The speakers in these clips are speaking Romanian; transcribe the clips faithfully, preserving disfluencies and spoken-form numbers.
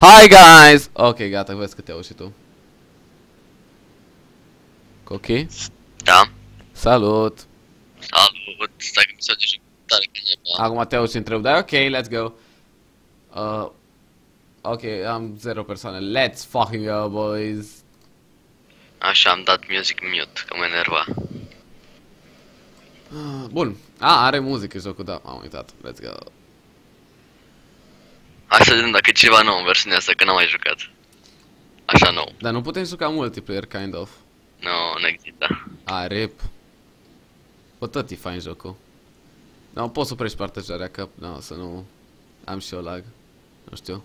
Hi guys! Ok, gata, vezi că te auzi și tu. Cochi? Da. Salut! Salut! Stai că mi se aude tare că neba. Acum te auzi și întreb, dar ok, let's go. Uh, ok, am zero persoane. Let's fucking go, boys! Așa, am dat music mute, că mă enerva. Uh, bun. A, are muzică jocul, da, am uitat. Let's go. Hai să vedem dacă e ceva nou în versiunea asta, că n-am mai jucat. Așa nou. Dar nu putem juca multiplayer, kind of. Nu, no, nu există. A, rip. Bă, tot e fain jocul. Nu, poți să oprești partajarea, că, nu, să nu am și eu lag. Nu știu.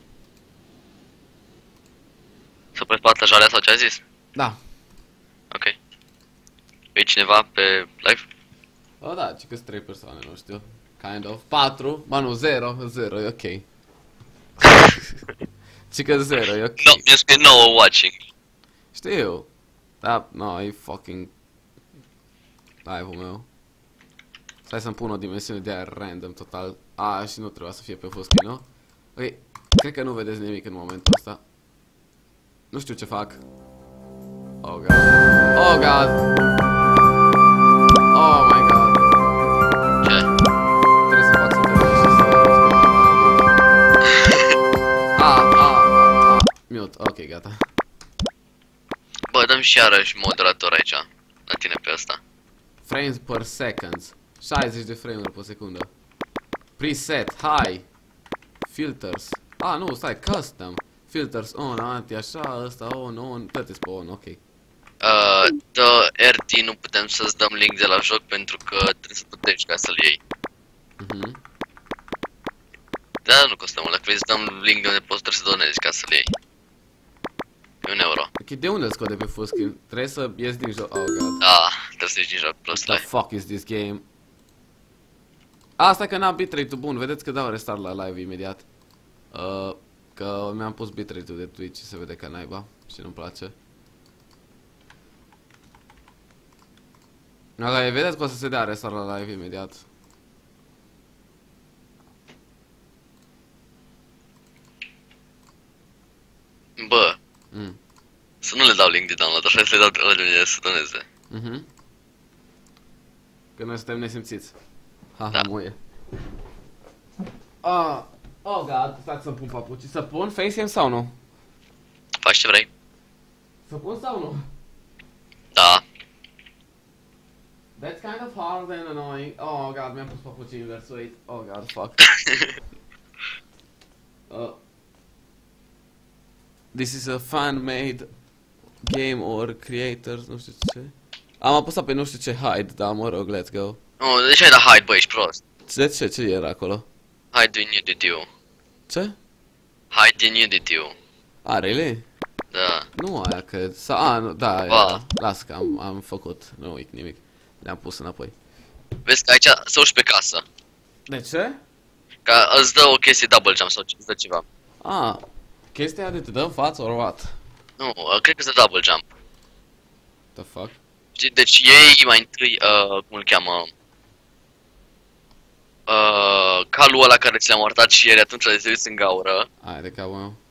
Să pleci partajarea sau ce ai zis? Da. Ok. E cineva pe live? O, da, ci că sunt trei persoane, nu știu. Kind of. patru, ba nu, zero, zero, e ok. Ci că zero, e ok. No, mi-a scris nouă watching. Știu. Da, no, e fucking live-ul meu. Stai să-mi pun o dimensiune de aia random total. A, și nu trebuia să fie pe full screen, nu? Ok, cred că nu vedeți nimic în momentul ăsta. Nu știu ce fac. Oh god. Oh god. Oh my god. Ce? Trebuie să fac să te vezi și să... Ah, ah, ah, ah. Mute, ok, gata. Bă, dăm și iarăși moderator aici. La tine pe asta. Frames per seconds. șaizeci de frame-uri pe secundă. Preset, high. Filters. Ah, nu, stai, custom. Filters on, anti, așa, ăsta on, on, toate pe on, ok. Uh, dă R T, nu putem să-ți dăm link de la joc pentru că trebuie să plătești ca să-l iei. Mhm. Da, nu costă mult, dacă vrei să dăm link de unde poți trebuie să donezi ca să-l iei. E un euro. Ok, de unde îl scot de pe full screen? Trebuie să ies din joc, oh god. Da, trebuie să ieși din joc, plus What the fuck is this game? Asta că n-am bitrate-ul bun, vedeți că dau restart la live imediat. Uh, că mi-am pus bitrate-ul de Twitch și se vede ca naiba și nu-mi place. Ok, vedeți că o să se dea restart la live imediat. Bă, Mm. să nu le dau link de download, așa să le dau la de să doneze. Mhm. Că noi suntem nesimțiți. Ha, Da. ha, muie. Ah, oh god, stați să pun papuci. Să pun facecam sau nu? Faci ce vrei? Să pun sau nu? Da. That's kind of hard and annoying. Oh god, mi-am pus papucii invers, wait. Oh god, fuck. uh, this is a fan-made game or creators, nu știu ce. Am apăsat pe nu știu ce hide, dar mă rog, let's go. Oh, de ce ai dat hide, bă, ești prost? De ce? Ce era acolo? Hide din Udity-ul. Ce? Hide din Udity-ul. A, really? Da. Nu aia, cred. Sau, a, nu, da, Ba. era. Las că am, am făcut, nu uit nimic. Le-am pus înapoi. Vezi că aici să uși pe casă. De ce? Ca îți dă o chestie double jump sau îți dă ceva. A, chestia de te dă în față, or what? Nu, uh, cred că îți dă double jump. The fuck? Știi, deci ei mai întâi, uh, cum îl cheamă? Uh, calul ăla care ți l-am arătat și ieri atunci de uiți în gaură. Ai de capul meu.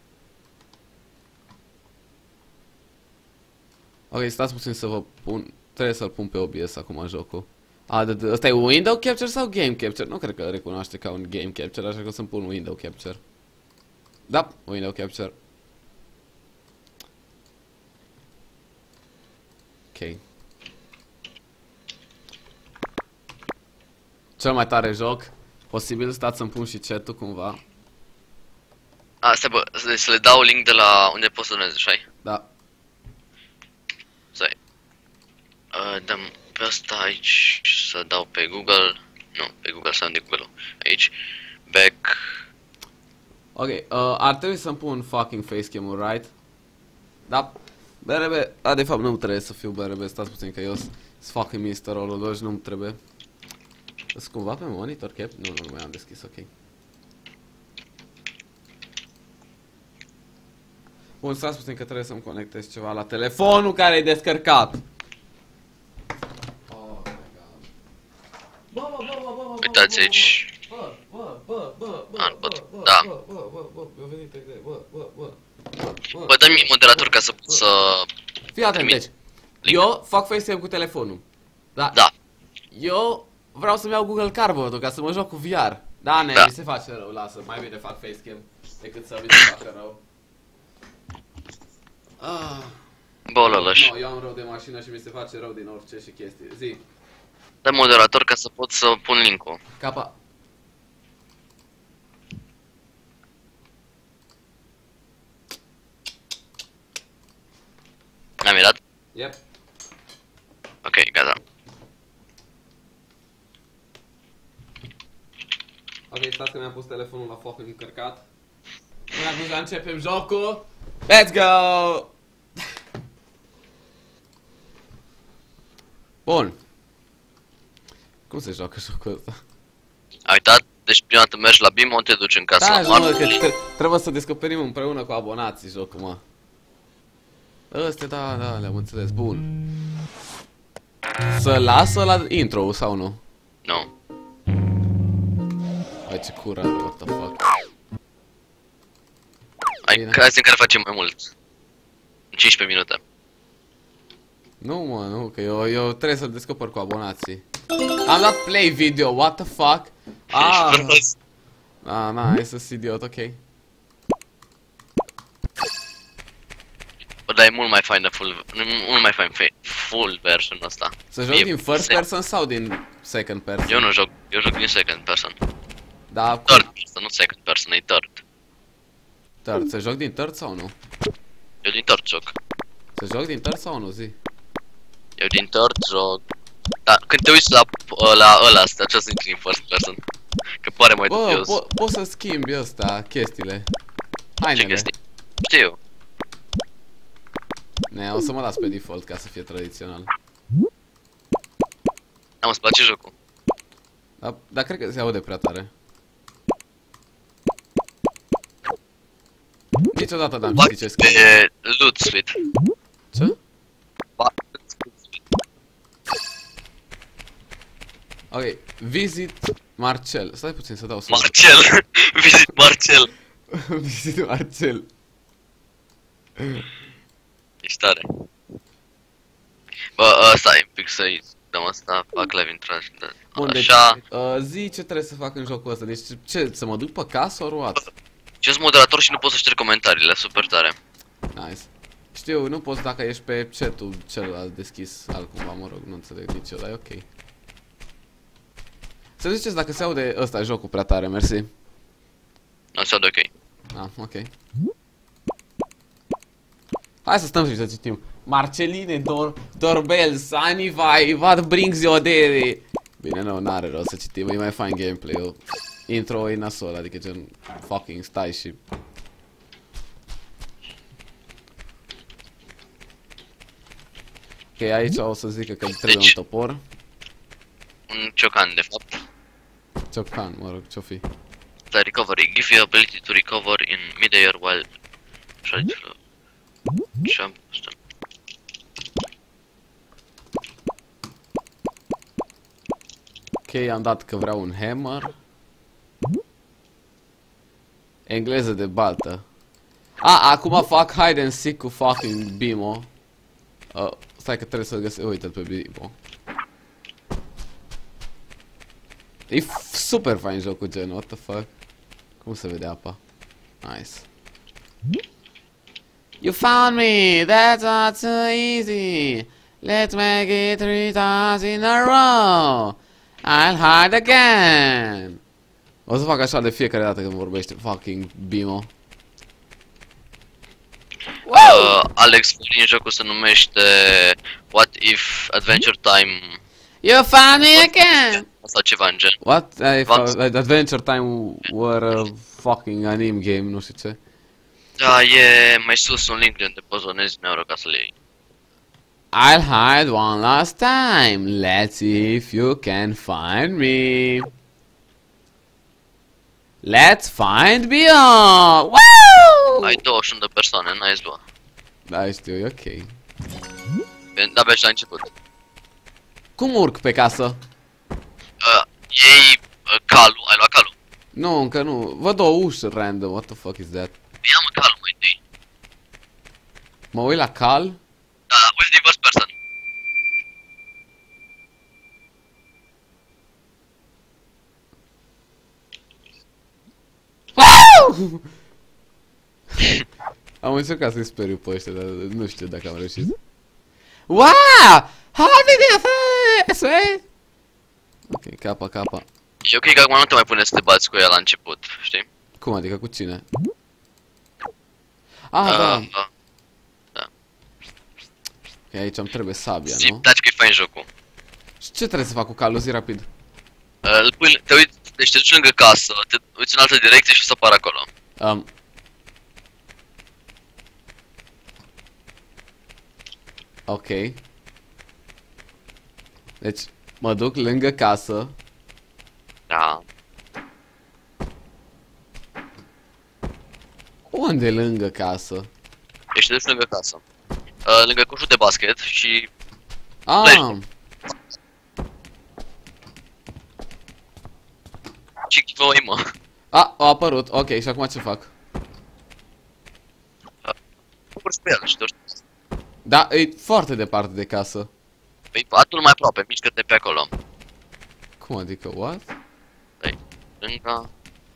Ok, stați puțin să vă pun. Trebuie să-l pun pe O B S acum jocul. A, de, de, ăsta e window capture sau game capture? Nu cred că îl recunoaște ca un game capture, așa că o să-mi pun window capture. Da, window capture. Ok. Cel mai tare joc. Posibil stați să-mi pun și chat-ul cumva. A, stai bă, să, să le dau link de la unde poți să donezi, așa-i? Da. Stai. Uh, dăm pe asta aici, să dau pe Google. Nu, pe Google să dăm de Google-ul. Aici. Back. Ok, uh, ar trebui să-mi pun fucking facecam-ul, right? Da. B R B, a, de fapt nu trebuie să fiu B R B, stați puțin că eu sunt fucking mister Olo, deci nu-mi trebuie. Sunt cumva pe monitor cap? Nu, nu, nu mai am deschis, ok. Bun, stați puțin că trebuie să-mi conectez ceva la telefonul care e descărcat. Oh my god. Bă, bă, bă, bă, bă, bă, Uitați aici. Bă, bă, bă, bă, bă, A, nu pot. bă, Da, Da. Bă, bă, bă, bă, mi-a venit idee, bă, bă, bă, bă, bă. Bă, dă-mi moderator ca să pot să... Fii atent, trimit deci. link. Eu fac FaceTime cu telefonul. Da. Da. Eu vreau să-mi iau Google Cardboard ca să mă joc cu V R. Da, ne, Da. mi se face rău, lasă, mai bine fac facecam decât să mi se facă rău. Ah. Bă, lălăș. No, eu am rău de mașină și mi se face rău din orice și chestii. Zi, Dă moderator ca să pot să pun link-ul. capa. Am mirat? Yep. Ok, gata. Ok, stați că mi-am pus telefonul la foc încărcat. Până atunci începem jocul. Let's go! Bun. Cum se joacă jocul ăsta? Ai uitat? Deci prima dată mergi la Bimo, te duci în casa Da, la mă, că Marley. tre trebuie să descoperim împreună cu abonații jocul, mă. Ăstea, da, da, le-am înțeles, bun. Să lasă la intro sau nu? Nu. Ai ce curat, what the fuck. Hai, Bine. hai în care facem mai mult. În cincisprezece minute. Nu, mă, nu, că eu, eu trebuie să descoper cu abonații. Am dat play video, what the fuck? Ah, ah, na, e să idiot, ok. Bă, dar e mult mai faină full, mult mai fain fe- full version ăsta. Să joc E- din first se- person sau din second person? Eu nu joc, eu joc din second person. Da, cum? Third person, nu second person, e third. Third, să joc din third sau nu? Eu din third joc. Să joc din third sau nu, zi? Eu din third joc. Da, când te uiți la, la ăla asta, ce să intri în first person? Că pare mai Bă, dubios. po poți să schimbi ăsta, chestiile. Ce Hainele. chestii? Știu. Ne, o să mă las pe default ca să fie tradițional. Am îți place jocul. Dar, dar cred că se aude prea tare. Niciodată n-am citit ce scrie. Pe Loot Suite. Ce? Ba- Ok, visit Marcel. Stai puțin să dau sunat. Marcel. Visit Marcel. Visit Marcel. Ești tare. Bă, stai un pic să-i dăm asta, fac live intrare. Bun, deci, Așa. uh, zi ce trebuie să fac în jocul ăsta. Deci ce, să mă duc pe casă ori what? Ce sunt moderator și nu pot să șterg comentariile, super tare. Nice. Știu, nu poți dacă ești pe chat-ul celălalt deschis altcumva, mă rog, nu înțeleg nici eu, dar e ok. Să ziceți dacă se aude ăsta jocul prea tare, mersi. Nu se aude ok. Ah, ok. Hai să stăm și să citim. Marceline Dor Dorbel, Sani vai, what brings you there? Bine, nu, n-are rost să citim, e mai fain gameplay-ul. Intro e nasol, adică gen fucking stai și... Ok, aici o să zică că trebuie Deci- un topor. Un ciocan, de fapt. Ciocan, mă rog, ce-o fi. The recovery. Give you ability to recover in mid-air while try to jump. Ok, am dat că vreau un hammer. Engleză de baltă. A, acum fac hide and seek cu fucking Bimo. Uh, stai că trebuie să-l găsesc. Uite-l pe Bimo. E super fain jocul gen, what the fuck. Cum se vede apa? Nice. You found me, that's not so easy. Let's make it three times in a row. I'll hide again. O să fac așa de fiecare dată când vorbește fucking Bimo. Uh, Alex, din jocul se numește What if Adventure Time You found me again. sau ceva în gen. What if What? uh, Adventure Time were a fucking anime game, nu știu ce. Da, e mai sus un link de unde poți donezi un euro ca să le iei. I'll hide one last time. Let's see if you can find me. Let's find Bimo! Woo! Ai douăzeci și unu de persoane, nice, bă. Da, știu, e ok. Bine, de-abia și la început. Cum urc pe casă? Uh, iei uh, calul, ai luat calul. Nu, încă nu. Văd o ușă random. What the fuck is that? Ia mă calm mai întâi. Mă uit la cal? Da, uite din first person. Am încercat să-i speriu pe ăștia, dar nu știu dacă am reușit. Wow! How did you say? Ok, capa, capa. Și ok că acum nu te mai pune să te bați cu ea la început, știi? Cum adică, cu cine? Ah, Uh, da. uh, Ok, aici îmi trebuie sabia, Zi, nu? taci că-i fain jocul. Și ce trebuie să fac cu calul? Zi rapid. Uh, îl pui, te uiți, deci te duci lângă casă, te uiți în altă direcție și o să apară acolo. Um. Ok. Deci, mă duc lângă casă. Da. Unde e lângă casă? Deci te duci lângă casă. Uh, lângă coșul de basket și... Ah, Ce voi mă? a, a apărut. Ok, și acum ce fac? Pur pe el și te duci. Da, e foarte departe de casă. Păi atul mai aproape, mișcă-te pe acolo. Cum adică, what? Păi, lângă...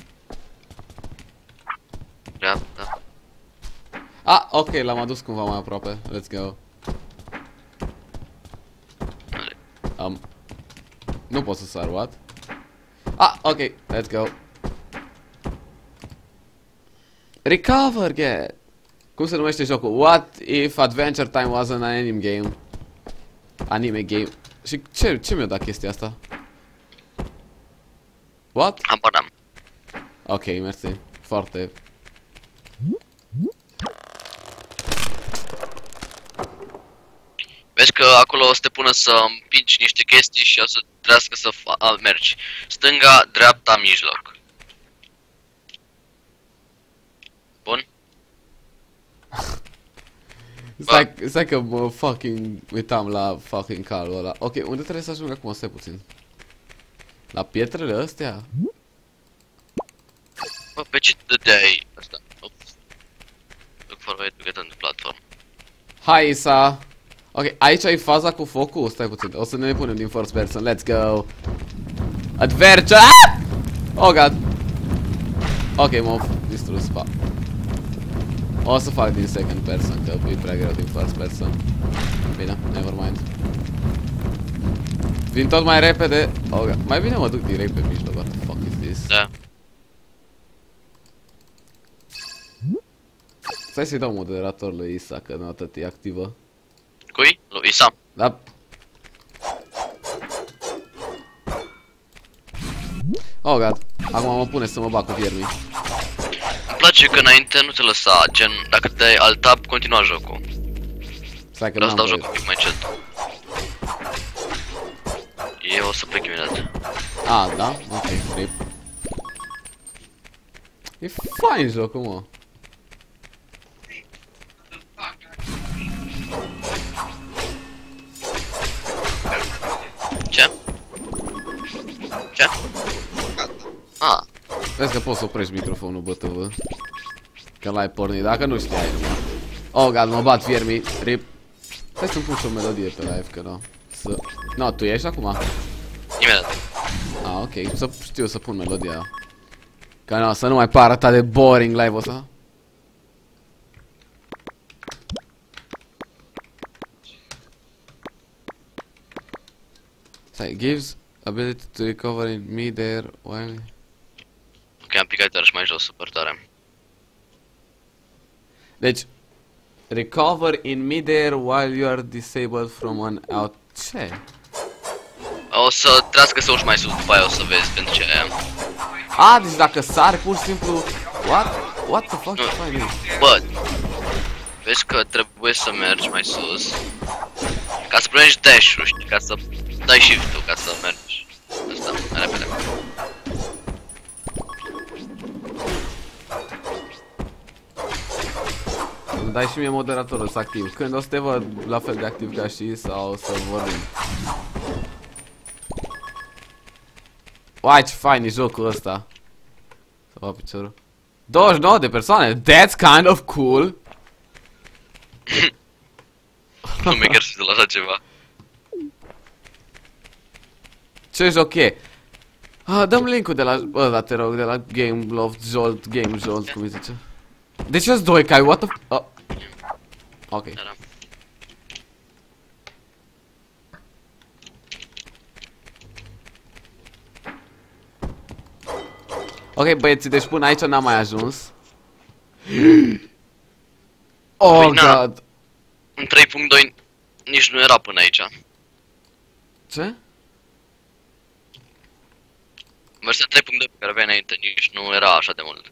Dreapta. Ah, ok, l-am adus cumva mai aproape. Let's go. Um, nu pot să sar, what? Ah, ok, let's go. Recover, get. Cum se numește jocul? What if Adventure Time was an anime game? Anime game. Și ce, ce mi-a dat chestia asta? What? Habar n-am. Ok, mersi. Foarte. Vezi că acolo o să te pună să împingi niște chestii și o să trească să a, mergi. Stânga, dreapta, mijloc. Bun? Stai, stai că mă fucking uitam la fucking calul ăla. Ok, unde trebuie să ajung acum? Stai puțin. La pietrele astea? Bă, pe ce dădeai asta? Look for way to get on the platform. Hai, Isa! Ok, aici e faza cu focul? Stai puțin, o să ne punem din first person, let's go! Adventure! Ah! Oh god! Ok, m-au distrus, pa. O să fac din second person, că e prea greu din first person. Bine, never mind. Vin tot mai repede. Oh god, mai bine mă duc direct pe mijloc, what the fuck is this? Da. Stai să-i dau moderator lui Isa, că nu atât e activă. Cui? Lui Isa. Da. Oh god, acum mă pune să mă bag cu viermii. Îmi place că înainte nu te lăsa, gen, dacă te dai alt tab, continua jocul. Stai că Vreau să n-am dau voie. jocul un pic mai încet. Eu o să plec imediat. Ah, da? Ok, rip. E fain jocul, mă. Ce? Ce? Ah, Vezi că poți să oprești microfonul, B T V. Că l-ai pornit, dacă nu știai numai. Oh god, mă bat viermii, rip. Stai să-mi pun și o melodie pe live, că nu. Să... No, tu ești acum? imediat. Ah, ok, să știu să pun melodia. Că nu, să nu mai pară atât de boring live-ul ăsta. Stai, gives ability to recover in mid-air while... Ok, am picat iarăși mai jos, super tare. Deci, recover in mid-air while you are disabled from an out... Ce? O să trească să urci mai sus, după aia o să vezi pentru ce aia. Ah, deci dacă sari, pur și simplu... What? What the fuck? Ce faci? Bă, vezi că trebuie să mergi mai sus. Ca să primești dash-ul, știi, ca să dai shift-ul, ca să mergi. Asta, mai repede. Îmi dai și mie moderatorul să activ. Când o să te văd la fel de activ ca și sau o să vorbim. Uai, ce fain e jocul ăsta. Oh, piciorul. douăzeci și nouă de persoane. That's kind of cool. Nu mi-e chiar să la așa ceva. Ce joc e? Ah, dăm link-ul de la ăla, te rog, de la Game Loft Jolt, Game Jolt, cum îi zice. De ce sunt doi cai? What the f... Oh. Ok. Da, da. Ok, băieții, deci până aici n-am mai ajuns. Oh, Păi, na. God. În trei punct doi nici nu era până aici. Ce? Versiunea trei punct doi pe care aveai înainte nici nu era așa de mult.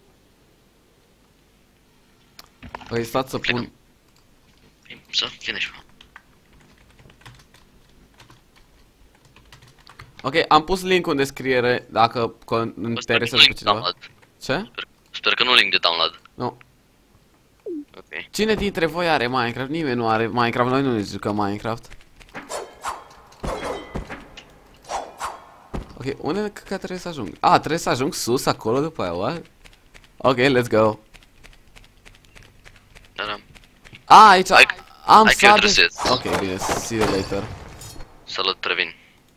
Păi, stați să pun... Să finish, mă. Ok, am pus link în descriere dacă interesează pe cineva. Ce? Sper, sper că nu link de download. Nu. Ok. Cine dintre voi are Minecraft? Nimeni nu are Minecraft, noi nu ne jucăm Minecraft. Ok, unde că trebuie să ajung? Ah, trebuie să ajung sus acolo după aia, what? Ok, let's go. Da, da. Ah, aici Hai- am hai că eu sade. trăsesc. Ok, bine, see you later. Salut, Trevin.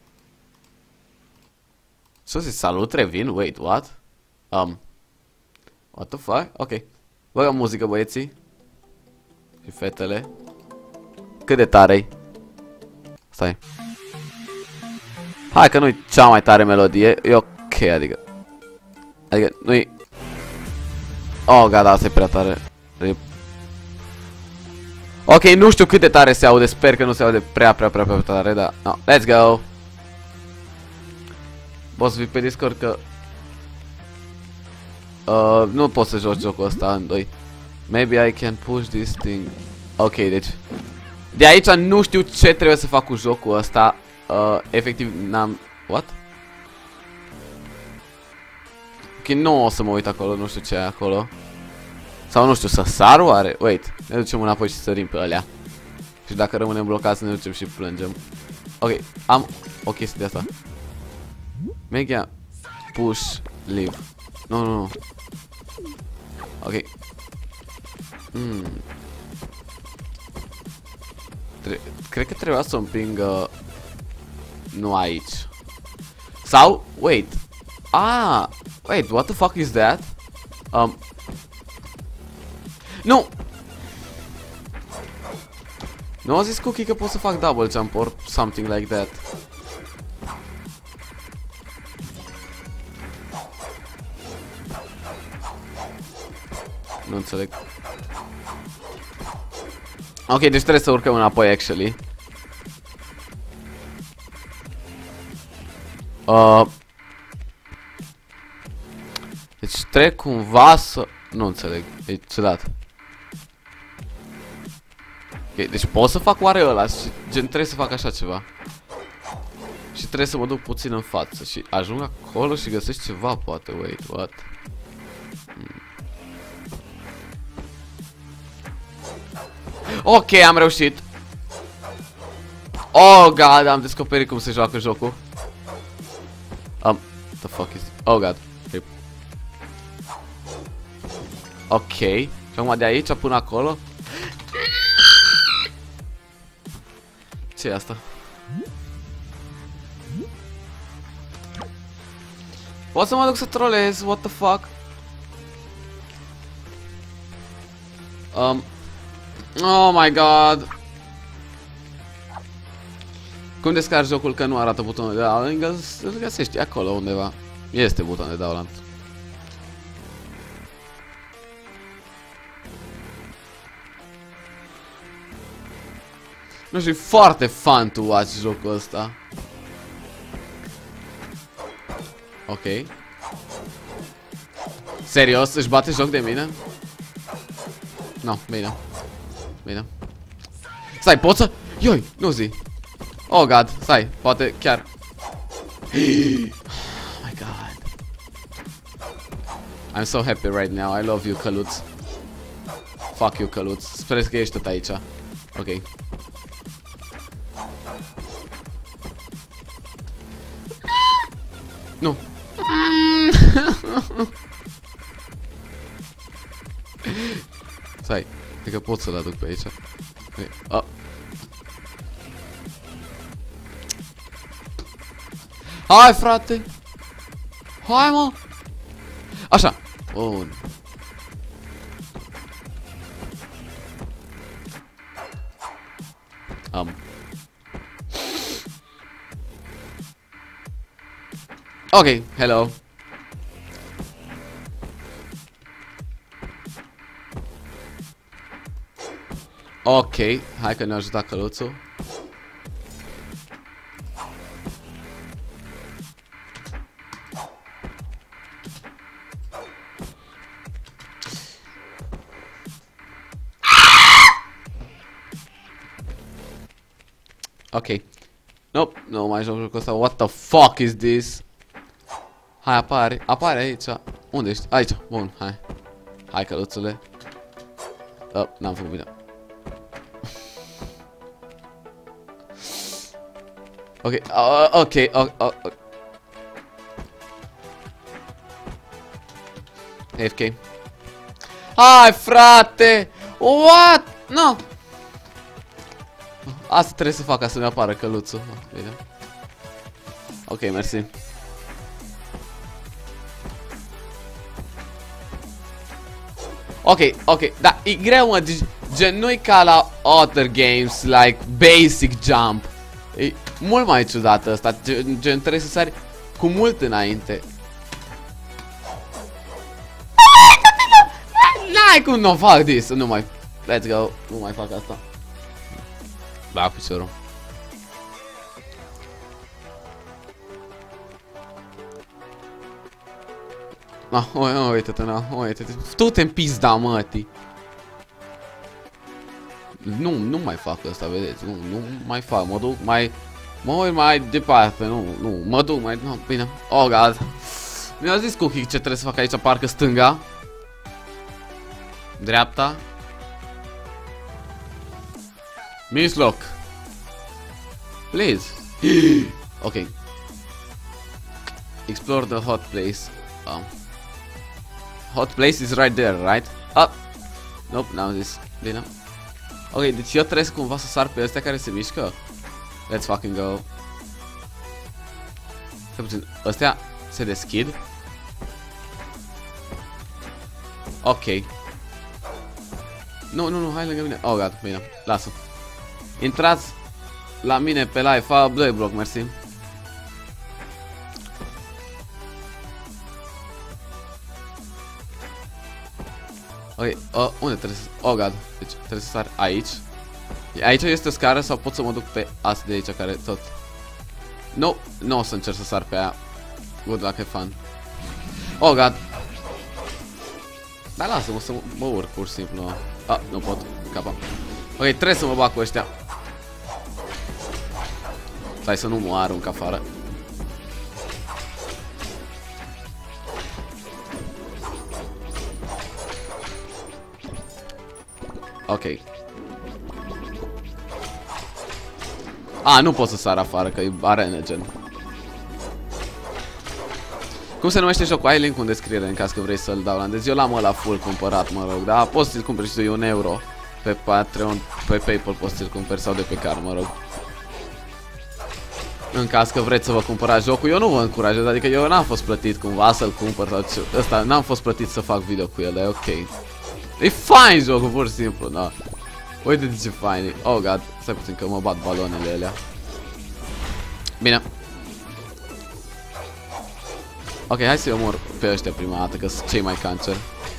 Ce zici, salut, revin? Wait, what? Um, what the fuck? Ok. Băgăm muzică, băieții. Și fetele. Cât de tare-i? Stai. Hai că nu-i cea mai tare melodie, e ok, adică. Adică nu-i... Oh, gata, asta e prea tare. Rip. Ok, nu știu cât de tare se aude, sper că nu se aude prea, prea, prea, prea tare, dar... No, let's go! Poți să fii pe Discord că... Uh, nu pot să joc jocul ăsta în doi. Maybe I can push this thing. Ok, deci... De aici nu știu ce trebuie să fac cu jocul ăsta. Uh, efectiv, n-am... What? Ok, nu o să mă uit acolo, nu știu ce e acolo. Sau nu știu, să sar oare? Wait, ne ducem înapoi și sărim pe alea. Și dacă rămânem blocați, ne ducem și plângem. Ok, am o chestie de asta. Mega push leave. Nu, nu, nu. Ok. Hmm. Tre Cred că trebuia să împing uh, nu aici. Sau, wait. Ah, wait, what the fuck is that? Um. Nu! Nu a zis Cookie că pot să fac double jump or something like that. Nu înțeleg. Ok, deci trebuie să urcăm înapoi, actually. Uh, deci trebuie cumva să... Nu înțeleg, e ciudat. Ok, deci pot să fac oare ăla și gen trebuie să fac așa ceva. Și trebuie să mă duc puțin în față și ajung acolo și găsesc ceva, poate, wait, what? Hmm. Ok, am reușit. Oh god, am descoperit cum se joacă jocul. Um, the fuck is... Oh god, rip. Ok, și acum de aici până acolo. Ce e asta? Pot să mă duc să trolez, what the fuck? Um... Oh my god. Cum descarci jocul că nu arată butonul de download? Îl găsești acolo undeva. Este buton de download. Nu știu, e foarte fun to watch jocul ăsta. Ok. Serios? Își bate joc de mine? No, bine. Bine. Stai, pot să... Ioi, nu zi. Oh god, stai, poate chiar. Oh my god. I'm so happy right now, I love you, Căluț. Fuck you, Căluț. Sper că ești tot aici. Ok. Nu. Cred că pot să-l aduc pe aici. Okay. Oh. Hai, frate! Hai, mă! Așa. Bun. Am. Ok, hello. Ok, hai că ne-a ajutat căluțul. Ok. Nope, nu mai joc jocul ăsta. What the fuck is this? Hai, apare, apare aici. Unde ești? Aici, bun, hai. Hai, căluțule. Oh, n-am făcut bine. Ok, uh, ok, ok, ok. F K. Hai, frate! What? No! Asta trebuie să fac ca să-mi apară căluțul. Bine. Ok, mersi. Ok, ok, da, e greu, mă, gen, nu-i ca la other games, like basic jump. E mult mai ciudat ăsta, gen, gen trebuie să sari cu mult înainte. N-ai cum nu fac this, nu mai, let's go, nu mai fac asta. Ba, piciorul. Ah, uite-te, na, uite-te, tu te-mi pizda, mătii. Nu, nu mai fac asta, vedeți, nu, nu mai fac, mă duc mai, mă uit mai departe, nu, nu, mă duc mai, nu, bine, oh god. Mi-a zis Cookie ce trebuie să fac aici, parcă stânga. Dreapta. Mijloc. Please. Ok. Explore the hot place. Oh. Hot place is right there, right? Ah. Nope, n-am zis. Bine. Ok, deci eu trebuie cumva să sar pe astea care se mișcă. Let's fucking go. Stai puțin, astea se deschid. Ok. Nu, nu, nu, hai lângă mine. Oh, gata, bine, lasă. Intrați la mine pe live, fa doi bloc, mersi. Ok, uh, unde trebuie să... Oh, god, deci trebuie să sar aici. Aici este o scară sau pot să mă duc pe asta de aici care tot... Nu, nu o să încerc să sar pe aia. Good luck, have fun. Oh, god. Dar lasă-mă să mă urc pur și simplu. Ah, nu pot, capa. Ok, trebuie să mă bag cu ăștia. Stai să nu mă arunc afară. Ok. A, nu pot să sar afară, că e arene, gen. Cum se numește jocul? Ai link în descriere în caz că vrei să-l downloadezi. Eu l-am ăla full cumpărat, mă rog. Dar poți să-l cumperi și tu, e un euro. Pe Patreon, pe PayPal poți să-l cumperi sau de pe card, mă rog. În caz că vreți să vă cumpărați jocul, eu nu vă încurajez, adică eu n-am fost plătit cumva să-l cumpăr sau ce. Ăsta, n-am fost plătit să fac video cu el, e ok. E fain jocul, pur și simplu, da. Uite-te ce fain e. Oh, god, stai puțin că mă bat balonele alea. Bine. Ok, hai să-i omor pe ăștia prima dată, că sunt cei mai cancer.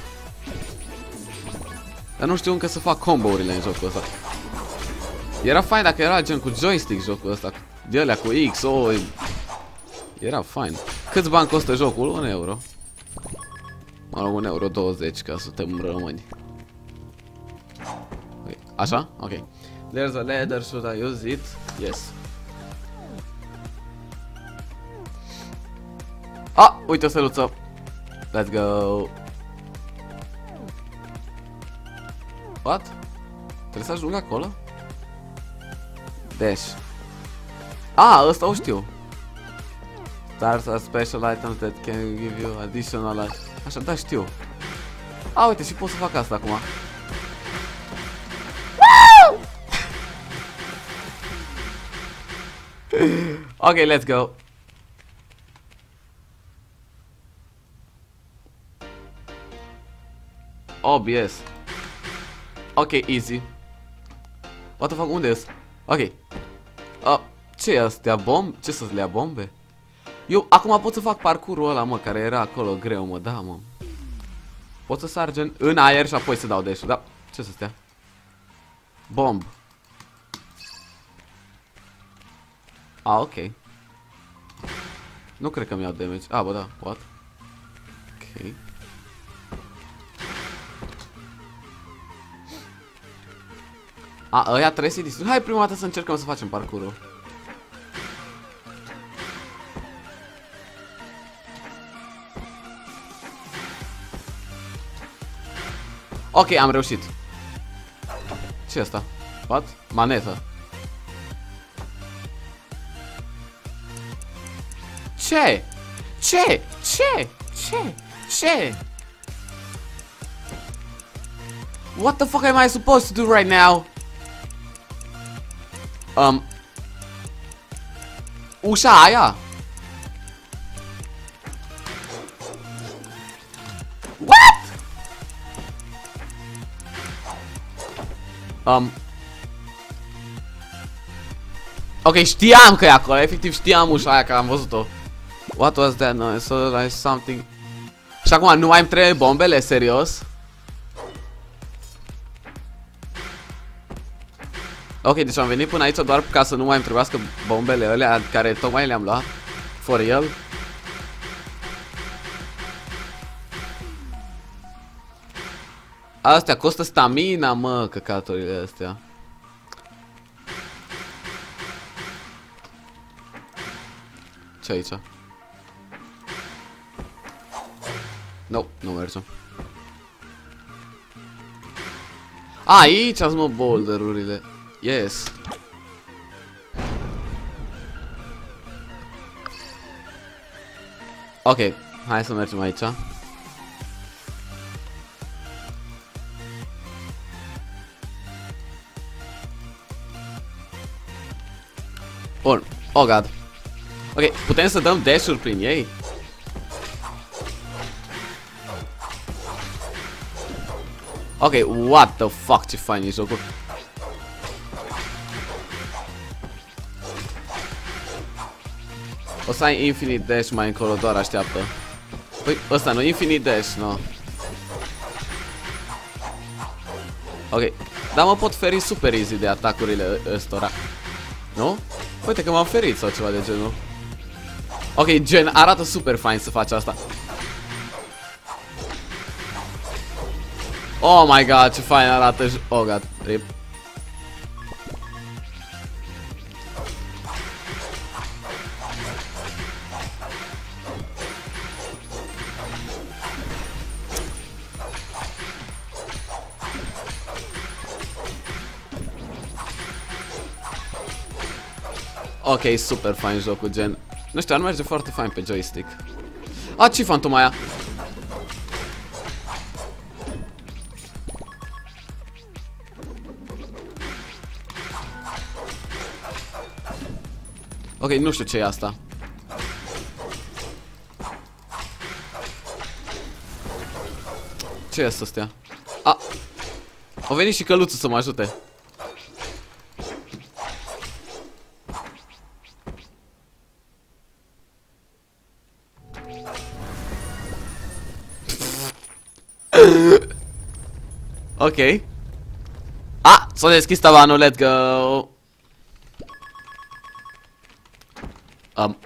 Dar nu știu încă să fac combo-urile în jocul ăsta. Era fain dacă era gen cu joystick jocul ăsta. De alea cu X, O. Era fain. Câți bani costă jocul? Un euro. Mă rog, un euro douăzeci ca să te rămâni. Okay. Așa? Ok. There's a ladder, should I use it? Yes. Ah, uite o steluță. Let's go. What? Trebuie să ajung acolo? Dash. Ah, ăsta o știu. Stars are special items that can give you additional life. Așa, da, știu. A, uite, și pot să fac asta acum. Ok, let's go. Obvious. Ok, easy. What the fuck, unde ești? Ok. Uh, ce e astea? Bombe? Ce să-ți lea bombe? Eu acum pot să fac parcurul ăla, mă, care era acolo greu, mă, da, mă. Pot să sar gen în aer și apoi să dau dash-ul, da? Ce să stea? Bomb. Ah, ok. Nu cred că mi-au damage. Ah, bă, da, what? Ok. A, ăia trebuie să-i distrug. Hai prima dată să încercăm să facem parcurul. Ok, am reușit. Ce e asta? What? Manetă. Ce? Ce? Ce? Ce? Ce? What the fuck am I supposed to do right now? Um Ușa aia. What? Um Ok, știam că e acolo, efectiv știam ușa aia, că am văzut-o. What was that noise? So like something. Și acum nu mai îmi trebuie bombele, serios? Ok, deci am venit până aici doar ca să nu mai îmi trebuiască bombele alea care tocmai le-am luat. For real? Astea costă stamina, mă, căcaturile astea. Ce aici? No, nu merge. A, aici sunt, mă, boulderurile. Yes. Ok, hai să mergem aici. Bun, oh god. Ok, putem să dăm dash-uri prin ei? Ok, what the fuck, ce fain e jocul. O să ai infinite dash mai încolo, doar așteaptă. Păi, ăsta nu, infinite dash, nu. Ok, dar mă pot feri super easy de atacurile ăstora. Nu? Uite că m-am ferit sau ceva de genul. Ok, gen, arată super fain să faci asta. Oh my god, ce fain arată. Oh god, rip. Ok, super fain jocul, gen. Nu știu, ar merge foarte fain pe joystick. A, ce fantoma aia? Ok, nu știu ce e asta. Ce e asta astea? A! Au venit și căluțul să mă ajute. Ok. Ah, s-a deschis tavanul, let's go. Um.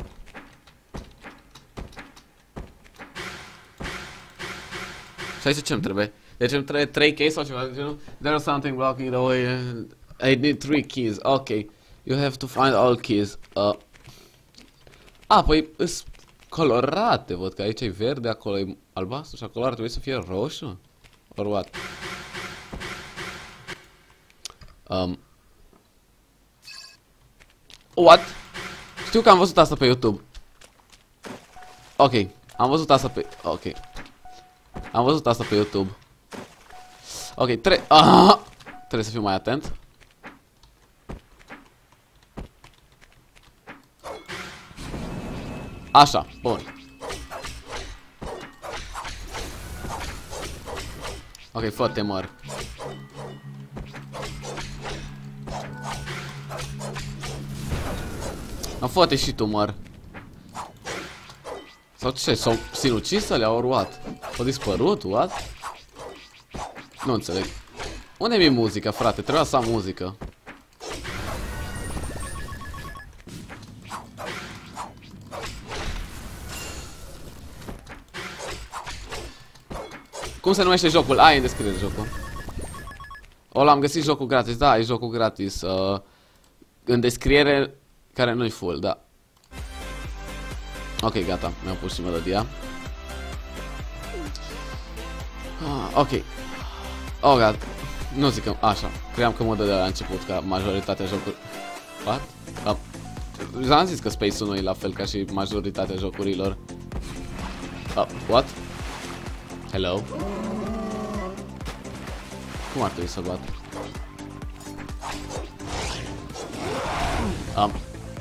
Și aici ce-mi trebuie? Deci îmi trebuie trei keys sau ceva de genul? There's something blocking the way. I need three keys. Ok. You have to find all keys. Uh. Ah, păi îs colorate, văd că aici e verde, acolo e albastru și acolo ar trebui să fie roșu. Or what? Um. What? Știu că am văzut asta pe YouTube. Ok, am văzut asta pe... Ok. Am văzut asta pe YouTube. Ok, tre... Ah! Trebuie să fiu mai atent. Așa, bun. Ok, fă-te, măr. No, fă-te și tu, măr. Sau ce? S-au sinucis să le-au luat? Au dispărut? What? Nu înțeleg. Unde mi muzica, frate? Trebuia să am muzică. Cum se numește jocul? Ai în descriere jocul. O, l-am găsit jocul gratis. Da, e jocul gratis. Uh, în descriere, care nu-i full, da. Ok, gata. Mi-am pus și melodia. Ah, ok. Oh, gata. Nu zic că... Așa. Cream că mă dă de la început, ca majoritatea jocuri... What? Ah. V-am zis că Space-ul nu e la fel ca și majoritatea jocurilor. Ah, what? Hello? Cum ar trebui să bat? Um.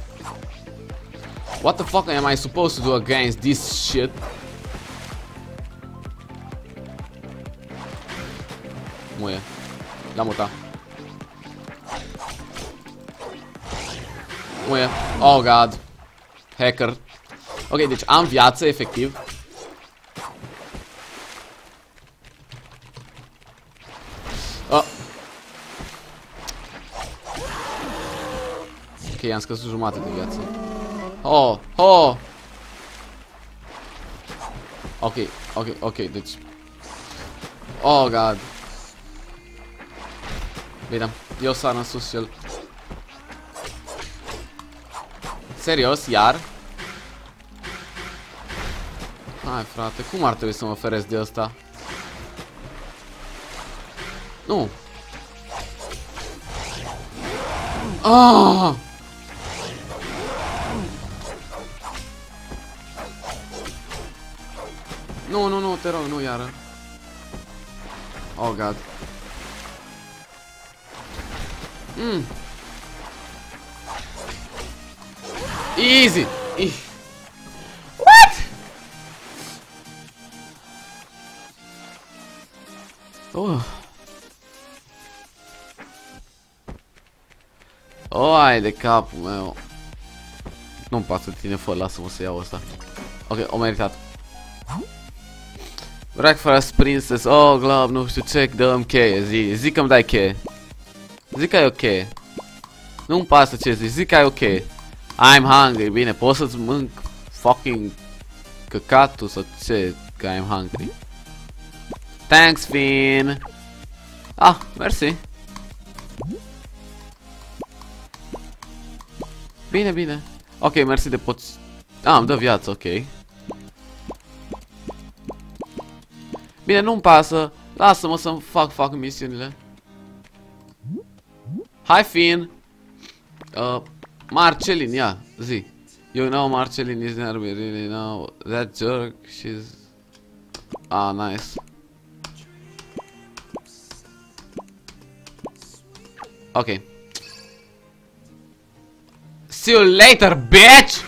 What the fuck am I supposed to do against this shit? Muie. L-am mutat. Muie. Oh god. Hacker. Ok, deci am viață, efectiv. Oh. Ok, am scăzut jumătate de viață. Oh, oh. Ok, ok, ok, deci... Oh, god. Bine, eu sar în sus și el. Serios, iar? Hai, frate, cum ar trebui să mă feresc de ăsta? Nu. Ah! Nu, nu, nu, te rog, nu iară. Oh, god. Mm. Easy. E What? Oh. Oh, ai de capul meu. Nu-mi pasă de tine, fă, lasă-mă să iau ăsta. Ok, o meritat. Breakfast Princess, oh, glove, nu știu ce, dă-mi cheie, zi, zi că-mi dai cheie. Zic că ai ok. Nu-mi pasă ce zici, zic că ai ok. I'm hungry, bine, poți să-ți mânc fucking căcatul sau ce, că I'm hungry. Thanks, Finn. Ah, mersi. Bine, bine. Ok, mersi de poți... Ah, îmi dă viață, ok. Bine, nu-mi pasă. Lasă-mă să-mi fac, fac misiunile. Hi, Finn. Uh, Marcelin, yeah, zi. You know Marcelin is near me, really know that jerk, she's... Ah, nice. Ok. See you later, bitch!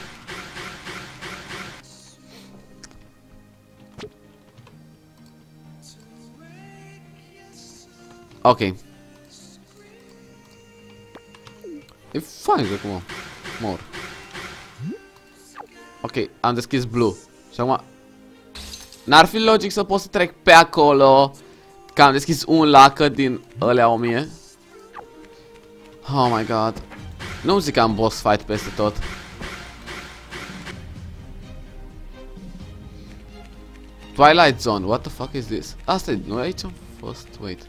Ok. E fain de cum mor. Ok, am deschis blue. Și acum n-ar fi logic să pot să trec pe acolo, că am deschis un lacă din ălea o mie. Oh my god. Nu zic că am boss fight peste tot. Twilight Zone, what the fuck is this? Asta e, nu aici am fost, wait.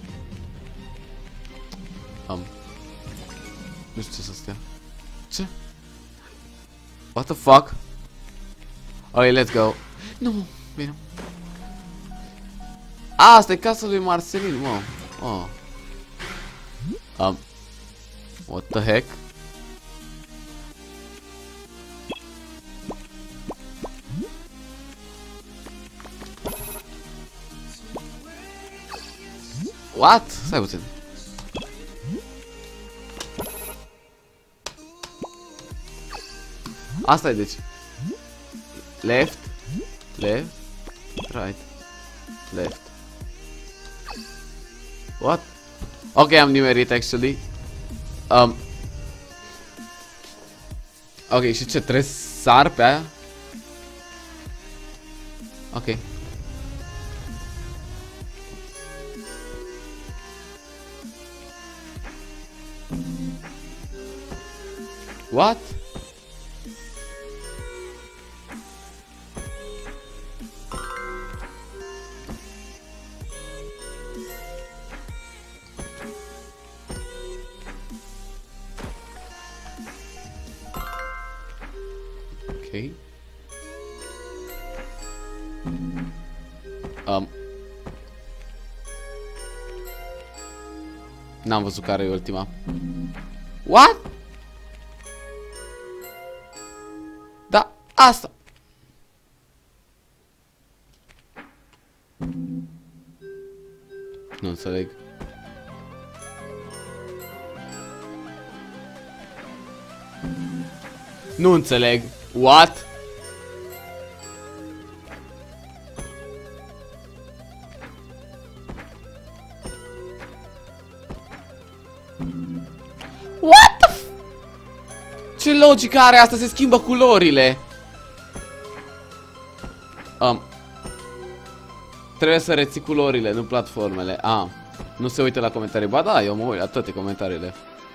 Um. Nu știu ce să stea. Ce? What the fuck? Ok, let's go. Nu, bine. A, asta e casa lui Marcelin, mă. Oh. Um. What the heck? What? Stai puțin. Asta e deci. Left. Left. Right. Left. What? Ok, am nimerit actually. Um. Ok, și ce? Trebuie să sar pe aia? Ok. What? Okay. Um. N-am văzut care e ultima. What? Da, asta. Nu înțeleg. Nu înțeleg. What? What the f... Ce logică are asta? Se schimbă culorile. Um. Trebuie să reții culorile, nu platformele. Ah, nu se uită la comentarii. Ba da, eu mă uit la toate comentariile.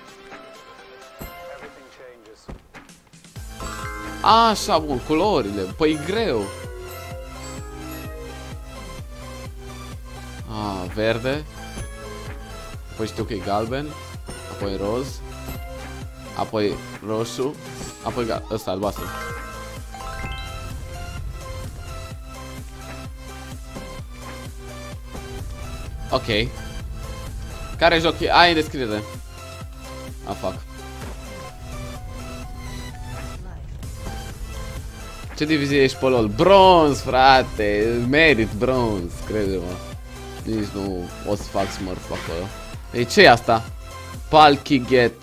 Așa, bun, culorile. Păi e greu. Ah, verde. Apoi știu că e galben. Apoi roz. Apoi roșu. Apoi ăsta, albastru. Ok. Care joc e? Ai în descriere. Ah, fuck. Ce divizie ești pe LOL? Bronz, frate. Merit bronz, crede-mă. Nici nu o să fac smurf acolo. Ei, ce e asta? Palki get.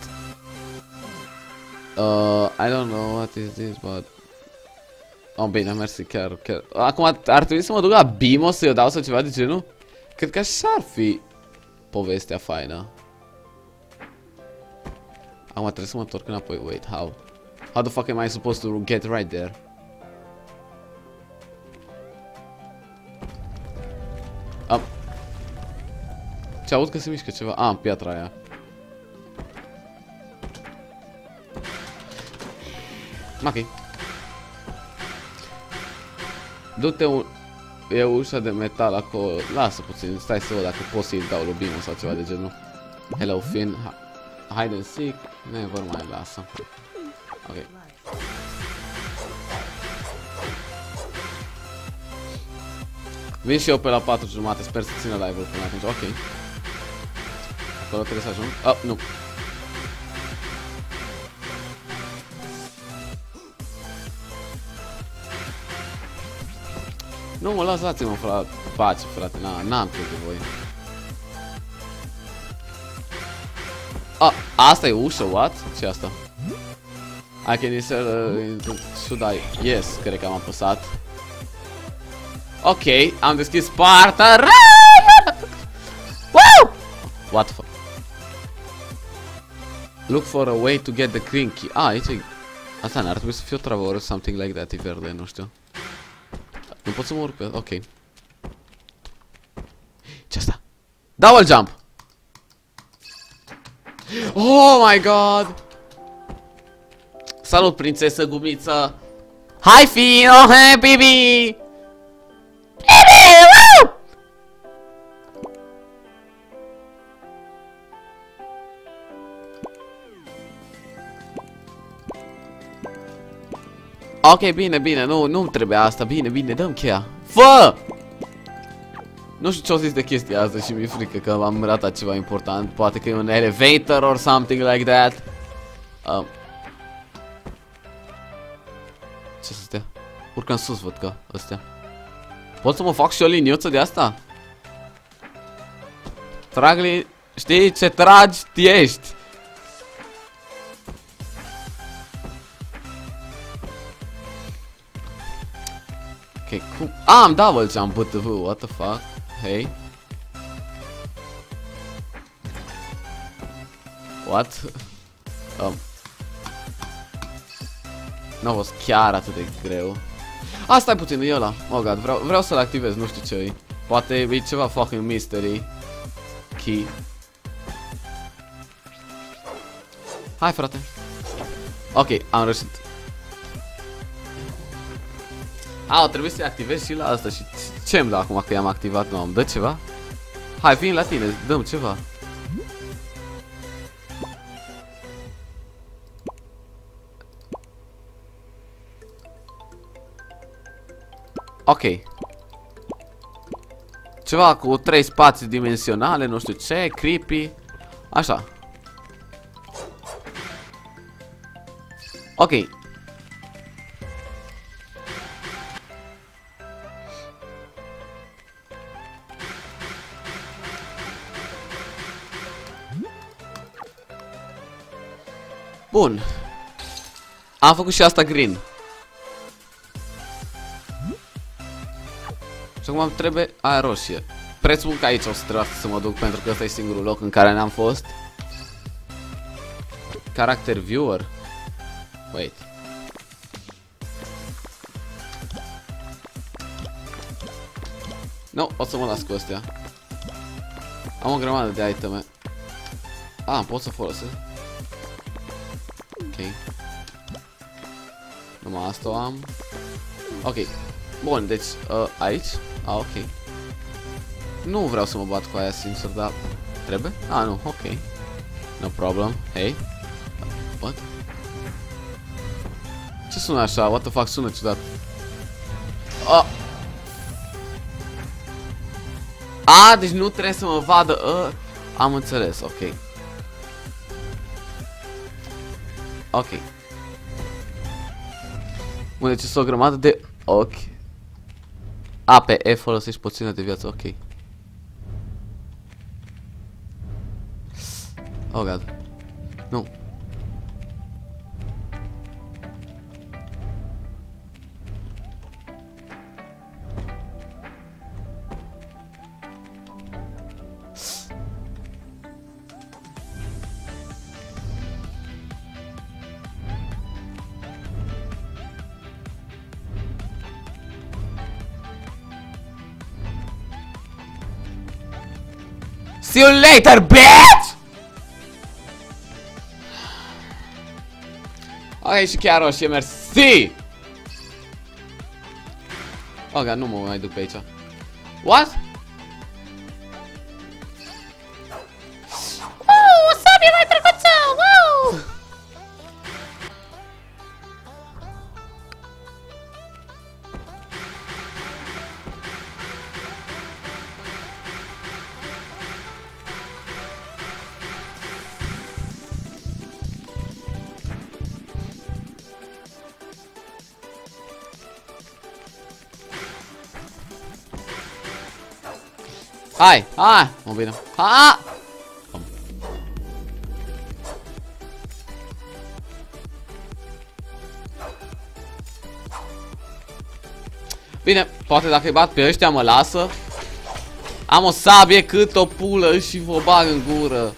Uh, I don't know what is this, but... Oh, bine, mersi, chiar, chiar. Acum ar trebui să mă duc la Bimo să-i dau sau ceva de genul? Cred că așa ar fi povestea faină. Acum trebuie să mă întorc înapoi. Wait, how? How the fuck am I supposed to get right there? Um. Ce aud că se mișcă ceva? Ah, piatra aia. Ok. Du-te un... E ușa de metal acolo. Lasă puțin, stai să văd dacă pot să-i dau lui Bimo sau ceva de genul. Hello, Finn. Hide and seek. Never mind, lasă. Ok. Vin și eu pe la patru jumate, sper să țină live-ul până atunci. Ok. Acolo trebuie să ajung. Oh, nu. Nu mă lăsați-mă, frate, pace, frate, n-am chef de voi. Ah, asta e ușă, what? Ce asta? I can insert, uh, should I? Yes, cred că am apăsat. Ok, am deschis partea. Wow! What the fuck? Look for a way to get the green key. Ah, aici e... Asta n-ar trebui să fie o travă or something like that, e verde, nu știu. Nu pot să mă urc pe... Ok. Ce asta? Double jump! Oh my god! Salut, prințesă gumiță! Hai, Fino! Hey, baby! Ok, bine, bine, nu, nu trebuie asta, bine, bine, dăm cheia. Fă! Nu știu ce-o zis de chestia asta și mi-e frică că am ratat ceva important. Poate că e un elevator or something like that. Um. Ce să stea? Urcă în sus, văd că ăstea. Pot să mă fac și o liniuță de asta? Trag li... Știi ce tragi, ești. Ok, cum? Ah, am double jump B T V, what the fuck? Hey. What? Um. Nu a fost chiar atât de greu. Ah, stai puțin, e ăla. Oh god, vreau, vreau să-l activez, nu știu ce-i. Poate e ceva fucking mystery key. Hai, frate. Ok, am reușit. A, trebuie să-i activez și la asta. Și ce-mi dă acum că i-am activat? Nu, îmi dă ceva? Hai, vin la tine, dăm ceva. Ok. Ceva cu trei spații dimensionale, nu știu ce, creepy. Așa. Ok. Bun. Am făcut și asta green. Și acum trebuie aia roșie. Presupun că aici o să trebuiască să mă duc, pentru că ăsta e singurul loc în care n-am fost. Character viewer. Wait. Nu, o să mă las cu astea. Am o grămadă de iteme. Ah, pot să folosesc. Ok. Numai asta o am. Ok. Bun, deci uh, aici. Ah, ok. Nu vreau să mă bat cu aia, sincer, dar trebuie? Ah, nu, ok. No problem. Hey. What? Ce sună așa? What the fuck? Sună ciudat. Oh. Ah, deci nu trebuie să mă vadă. Uh. Am înțeles, ok. Ok. Bun, deci sunt o grămadă de... Ok. A, pe E folosești poțiune de viață, ok. Oh god. Nu. See you later, bitch! Ok, și chiar roșie, mersi! Oh, god, nu mă mai duc pe aici. What? Wow, o sabie mai drăguță! Wow! Hai, hai, mă bine. Ha! Bine, poate dacă îi bat pe ăștia mă lasă. Am o sabie cât o pulă și vă bag în gură.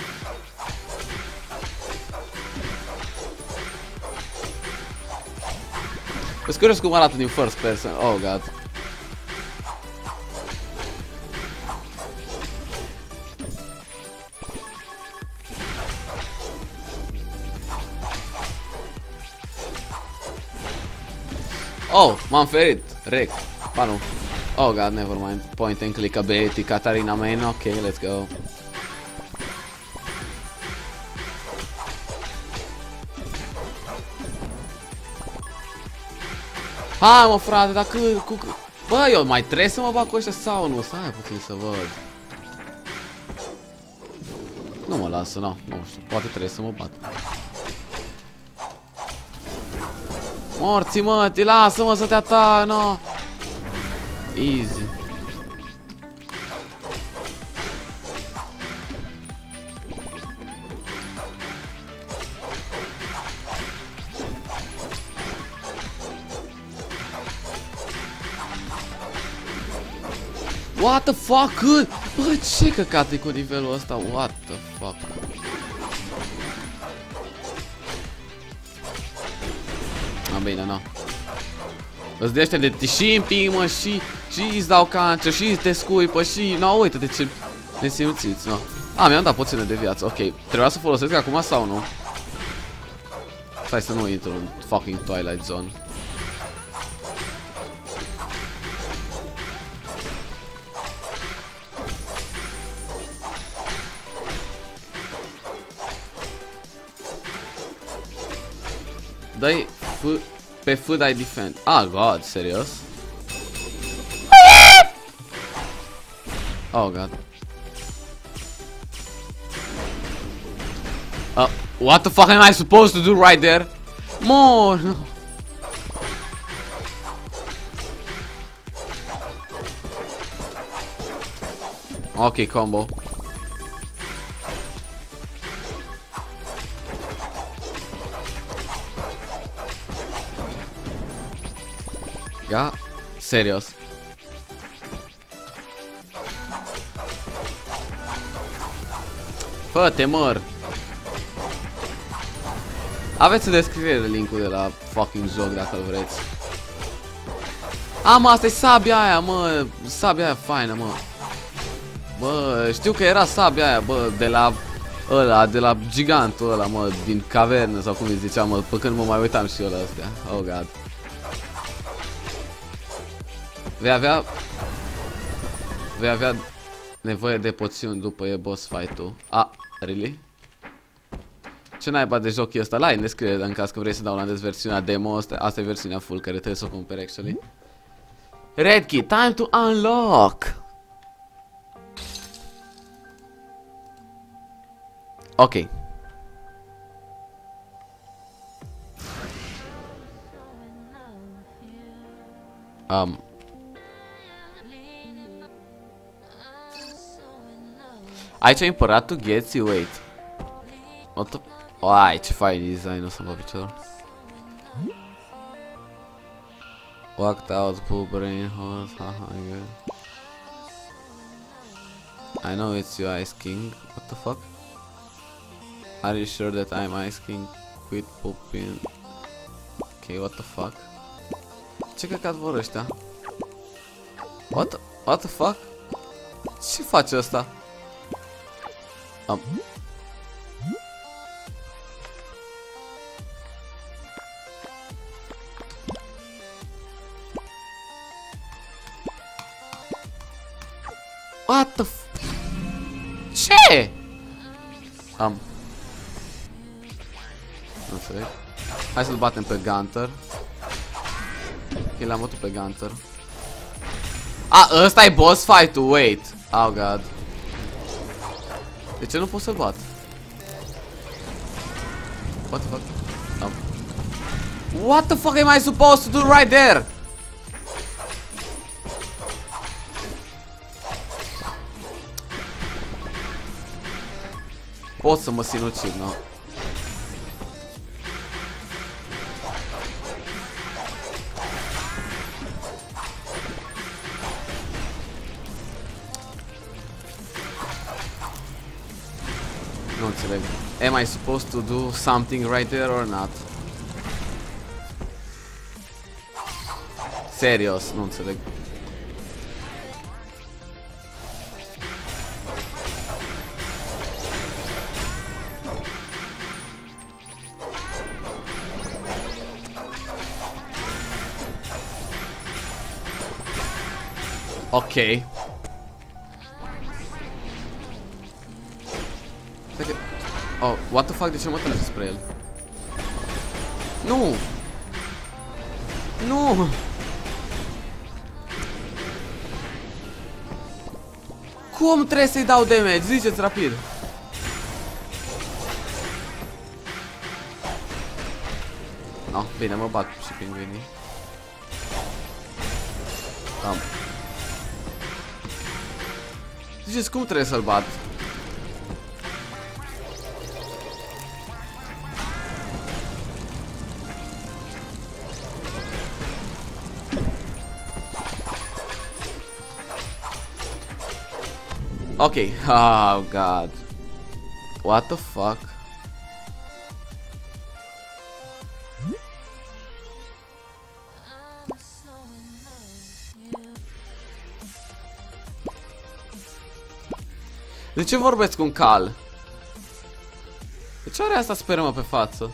Îți curios cum arată din first person. Oh god. Oh, m-am ferit. Rec. Ba nu. Oh god, never mind. Point and click ability, Katarina main. Ok, let's go. Hai mă frate, dar cu... cu... Bă, eu mai trebuie să mă bag cu ăștia sau nu? Stai puțin să văd. Nu mă lasă, nu, nu știu, poate trebuie să mă bat. Morții mă, te lasă-mă să te atac, no. Easy. What the fuck? Cât? Bă, ce căcat e cu nivelul ăsta? What the fuck? A, bine, nu. Îți de ăștia de și împing, mă, și și îți dau cancer, și te scuipă, și... No, uite de ce nesimțiți, no. A, mi-am dat puține de viață, ok. Trebuia să folosesc acum sau nu? Stai să nu intru în fucking Twilight Zone. Dai F pe F dai defend. Ah, god, serios? Oh god. Uh, what the fuck am I supposed to do right there? More. No. Ok, combo. Ga, serios. Fă-te, măr. Aveți în descriere link-ul de la fucking joc dacă-l vreți. A, mă, asta e sabia aia, mă. Sabia aia faină, mă. Bă, știu că era sabia aia, bă, de la ăla, de la gigantul ăla, mă, din cavernă sau cum îi ziceam, mă, pe când mă mai uitam și eu la astea. Oh, god. Vei avea... Vei avea nevoie de poțiuni după e boss fight-ul. A, really? Ce naiba de joc e ăsta? La în descriere în caz că vrei să downloadezi versiunea demo. Asta, asta e versiunea full care trebuie să o cumperi actually. Red key, time to unlock! Ok. Um. Aici ai împăratul Gheții, wait. What the... Ai, ce fain design-ul ăsta, bă, piciorul. Walked out, pull brain horse, haha, good. I know it's you, Ice King. What the fuck? Are you sure that I'm Ice King? Quit pooping. Ok, what the fuck? Ce căcat vor ăștia? What the... What the fuck? Ce face ăsta? Um. What the f... Ce? Am. Nu înțeleg. Hai să-l batem pe Gunter. Ok, l-am bătut pe Gunter. A, ăsta e boss fight-ul, wait. Oh god. De ce nu pot să-l bat? What the fuck? Um. What the fuck am I supposed to do right there? Pot să mă sinucid, nu? Nu înțeleg. Am I supposed to do something right there or not? Serios, nu înțeleg. Ok. Oh, what the fuck, de ce mă trage spre el? Nu! Nu! Cum trebuie să-i dau damage? Ziceți rapid! No, bine, mă bat și pingvinii. Am. Ziceți cum trebuie să-l bat? Ok, oh god. What the fuck? De ce vorbesc cu un cal? De ce are asta spermă pe față?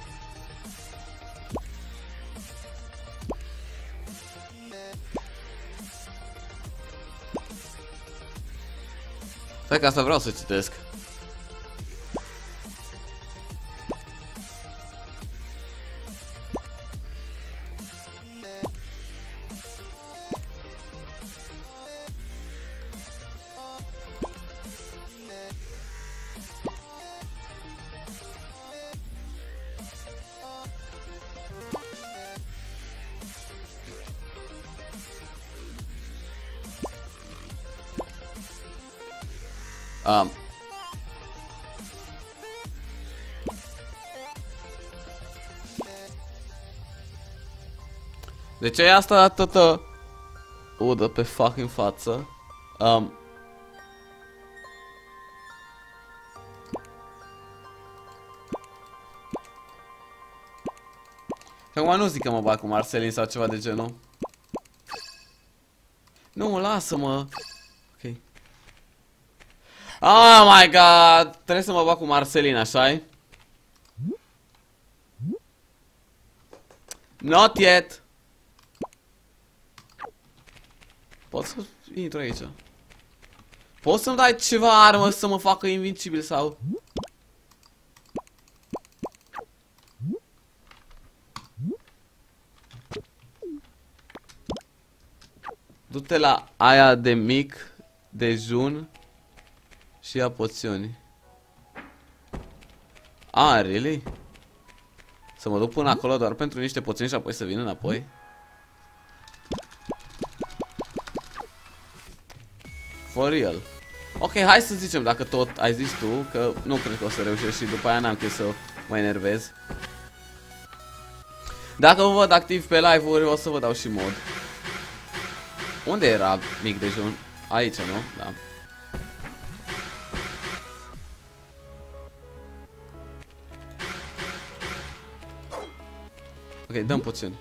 Stai că asta vreau să citesc. Um. De ce e asta atâtă udă pe fucking față? Um. Acum nu zic că mă bag cu Marcelin sau ceva de genul. Nu, lasă-mă. Ok. Oh my god! Trebuie să mă bag cu Marcelin, așa-i? Not yet! Pot să intru aici. Poți să-mi dai ceva armă să mă facă invincibil sau... Du-te la aia de mic dejun și ia poțiuni. Ah, really? Să mă duc până acolo doar pentru niște poțiuni și apoi să vin înapoi? For real. Ok, hai să zicem, dacă tot ai zis tu, că nu cred că o să reușești și după aia n-am chef să mă enervez. Dacă vă văd activ pe live-uri, o să vă dau și mod. Unde era mic dejun? Aici, nu? Da. Ok, dăm poțiuni.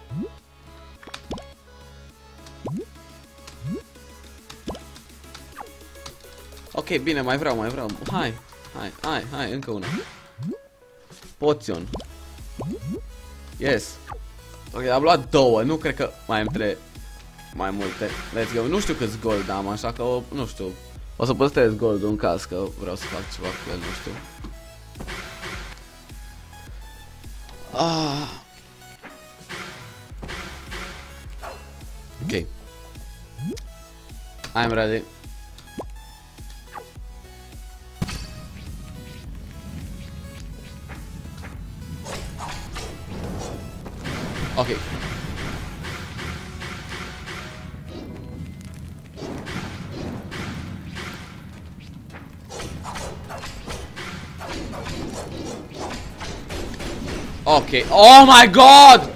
Ok, bine, mai vreau, mai vreau. Hai, hai, hai, hai, încă una. Poțiuni. Yes. Ok, am luat două, nu cred că mai îmi trebuie mai multe. Let's go. Nu știu câți gold am, așa că, o, nu știu. O să păstrez gold în caz că vreau să fac ceva cu el, nu știu. Ah. Ok. I'm ready. Ok. Ok. Oh my god!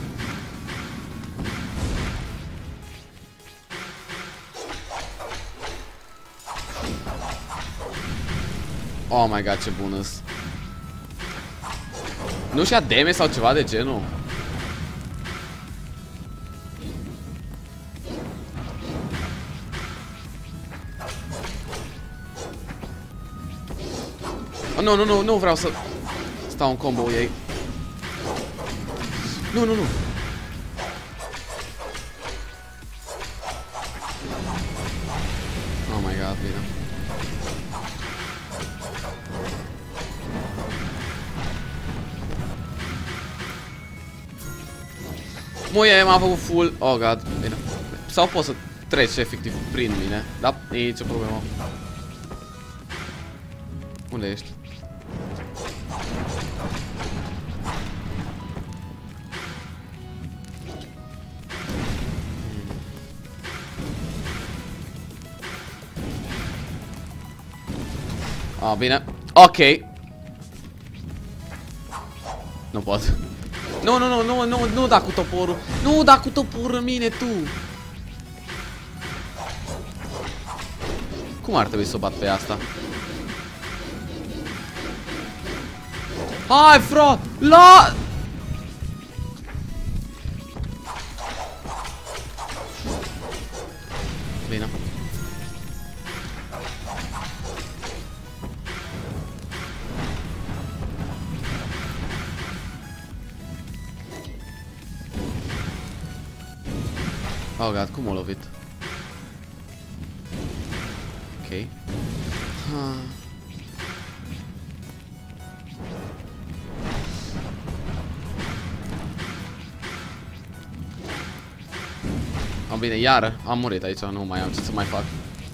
Oh my god, ce bună-s. Nu și-a deme sau ceva de genul? Oh, nu, nu, nu, nu vreau să stau în combo ei. Nu, nu, nu. Oh my god, bine. Muie, m-a făcut full. Oh god, bine. Sau poți să treci efectiv prin mine. Da, e nicio problemă. Unde ești? Ah, bine. Ok. Nu pot. Nu, nu, nu, nu, nu, nu da cu toporul. Nu da cu toporul în mine, tu. Cum ar trebui să o bat pe asta? Hai, fro! La... Bine. Oh, God, cum m-a lovit? Ok. Ha. Am bine, iară, am murit aici, nu mai am ce să mai fac.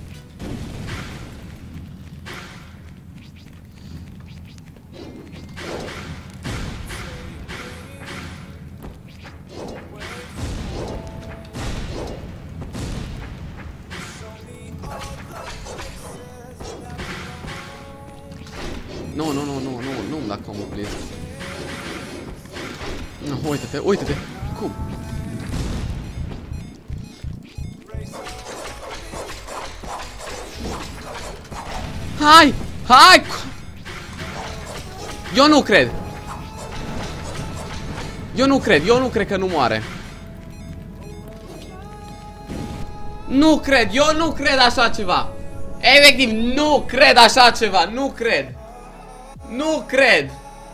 Nu, nu, nu, nu, nu, nu-mi da combo, please. Nu, uite-te, uite-te. Cum? Hai! Hai! Eu nu cred! Eu nu cred, eu nu cred că nu moare. Nu cred, eu nu cred așa ceva. Efectiv, nu cred așa ceva, nu cred. Nu cred.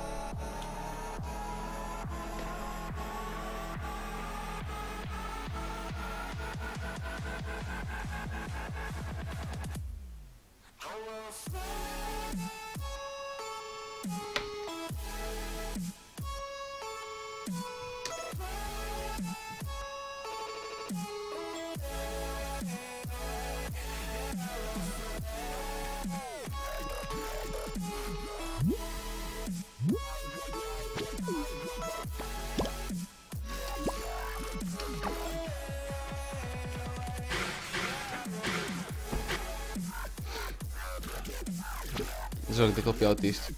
Joc de copii autiști.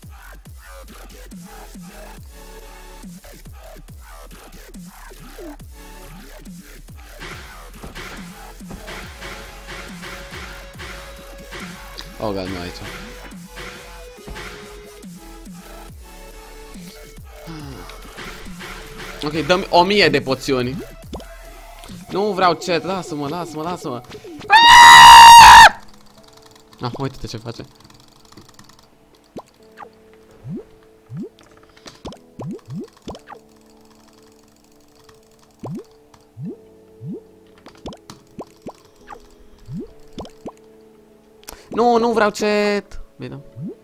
Oh, God, nu aici. Ok, dă-mi o mie de poțiuni. Nu vreau chat, lasă-mă, lasă-mă, lasă-mă. Ah, uite-te ce face. Nu, nu vreau chat. Bine.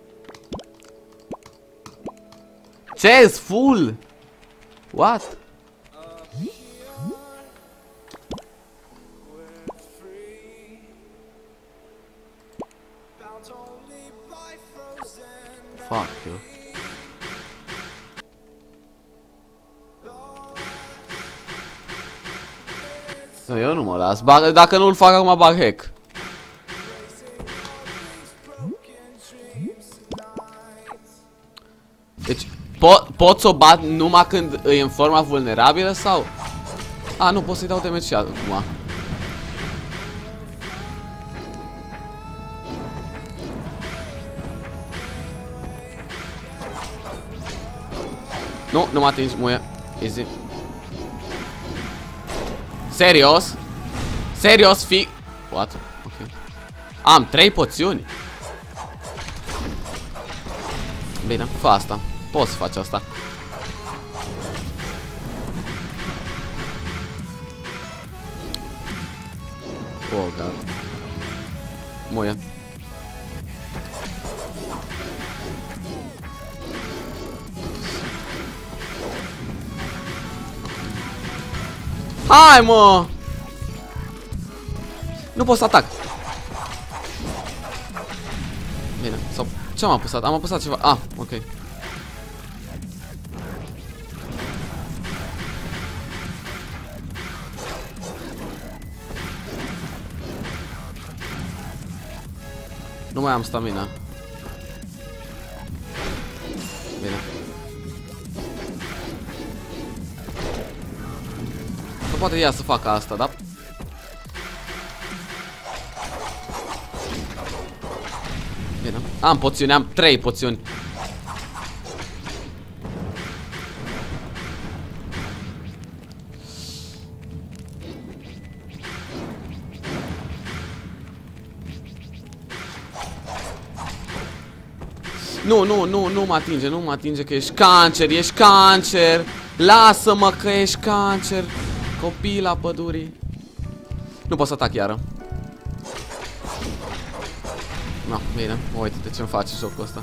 Chat full. What? Fuck you. Nu, eu nu mă las. Bag, dacă nu-l fac acum, bag hack. Deci, po pot să o bat numai când e în forma vulnerabilă sau? A, nu, pot să-i dau damage și acum. Nu, nu mă atingi, muie. Easy. Serios? Serios, fi... What? Ok. Am trei poțiuni. Bine, fă asta. Poți să faci asta. Oh, God. Muie. Hai, mă! Nu pot să atac. Bine, sau... Ce am apăsat? Am apăsat ceva. Ah, ok. Nu mai am stamina. Bine. Că poate ea să facă asta, da? Am poțiuni, am trei poțiuni. Nu, nu, nu, nu mă atinge, nu mă atinge că ești cancer, ești cancer. Lasă-mă că ești cancer. Copila pădurii. Nu pot să atac iară. No, bine, uite-te ce-mi face jocul ăsta.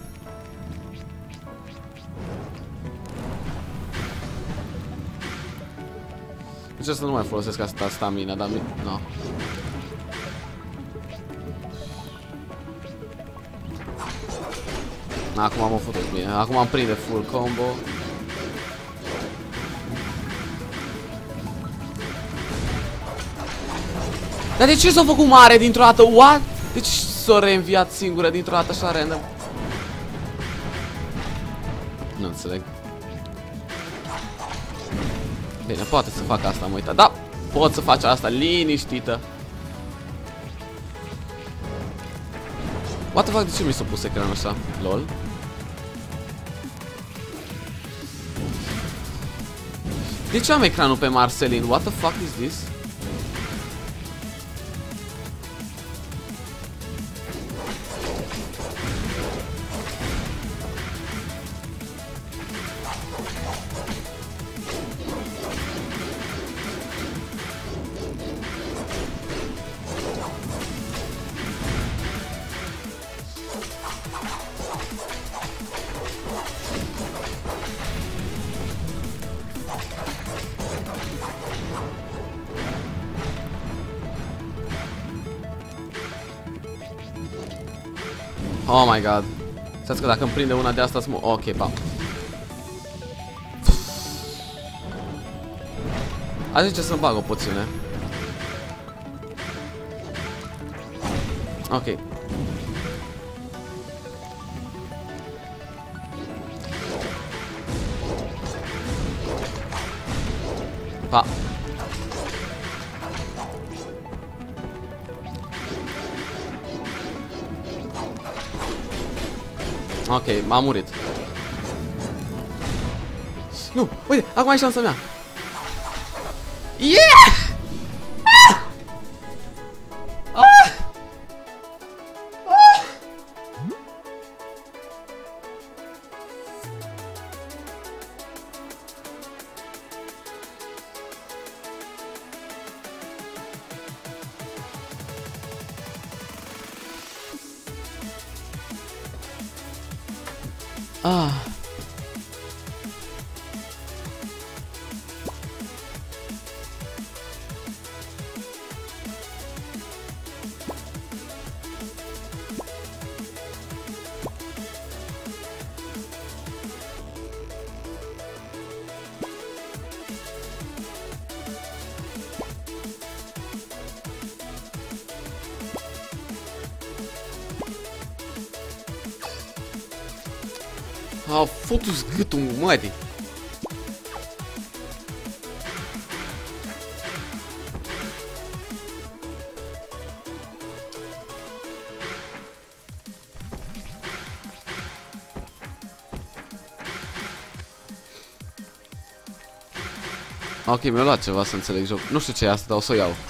Încerc să nu mai folosesc asta stamina, dar mi... No. Acum am făcut bine, acum am prinde full combo. Dar de ce s-a făcut mare dintr-o dată? What? De ce s-a reînviat singură dintr-o dată așa random? Nu înțeleg. Bine, poate să fac asta, am uitat. Da, pot să faci asta liniștită. What the fuck, de ce mi s-a pus ecranul așa? Lol. De ce am ecranul pe Marcelin? What the fuck is this? Oh my god. Stați că dacă îmi prinde una de asta mă... Ok, pa. Aș zice să-mi bag o poțiune. Ok. Pa. Ok, m-a murit. Nu, uite, acum e șansa mea. Yeah! Ah! Ah! Ah! Ah. Au făcut gâtul mătii. Ok, mi-a luat ceva să înțeleg joc. Nu știu ce e asta, dar o să o iau.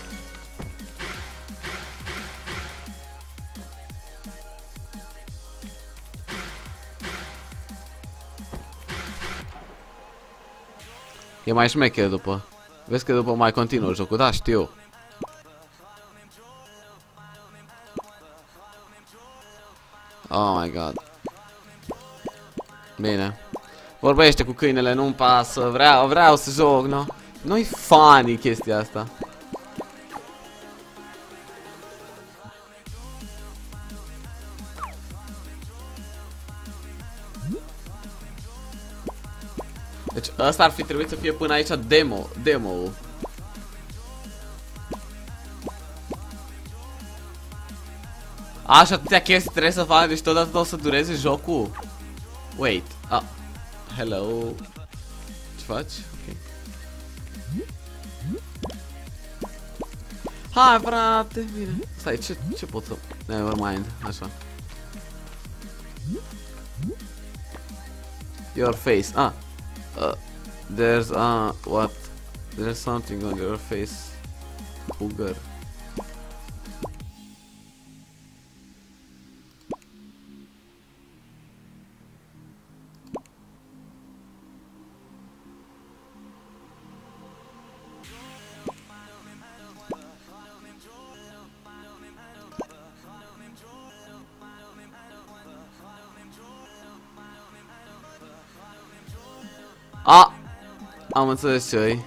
E mai șmecher după. Vezi că după mai continuă jocul, da, știu. Oh my god. Bine. Vorbește cu câinele, nu-mi pasă, vreau, vreau să joc, nu? Nu-i funny chestia asta. Deci ăsta ar fi trebuit să fie până aici demo, demo-ul. Așa atâtea chestii trebuie să fac, deci tot atât o să dureze jocul. Wait, ah, hello. Ce faci? Ok. Hai frate, bine. Stai, ce, ce pot să... Never mind, așa. Your face. Ah. Uh, there's uh what? There's something on your face. Booger. A! Am înțeles ce-i.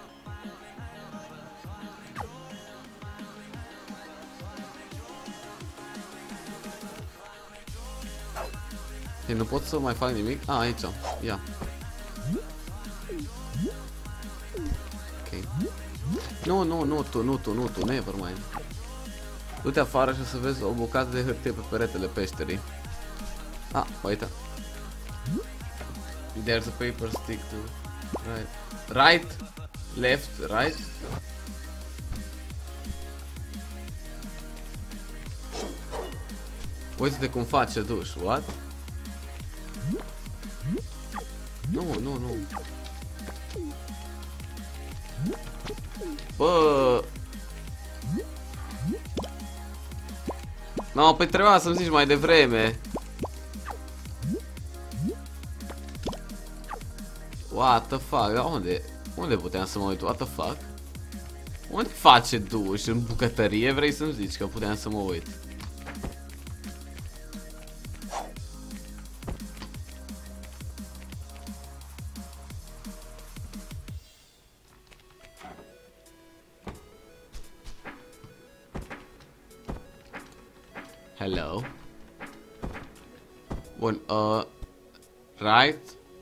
Ei, nu pot să mai fac nimic? A, aici. Ia. Ok. Nu, nu, nu tu, nu tu, nu tu, nevermind. Du-te afară și o să vezi o bucată de hârtie pe peretele peșterii. A, uite. There's a paper stick to right, right, left, right. Uite-te cum face duș, what? Nu, nu, nu. Bă. No, păi trebuia să-mi zici mai devreme. What the fuck? Dar unde? Unde puteam să mă uit? What the fuck? Unde face duș? În bucătărie? Vrei să-mi zici că puteam să mă uit? Hello. Bun, uh right.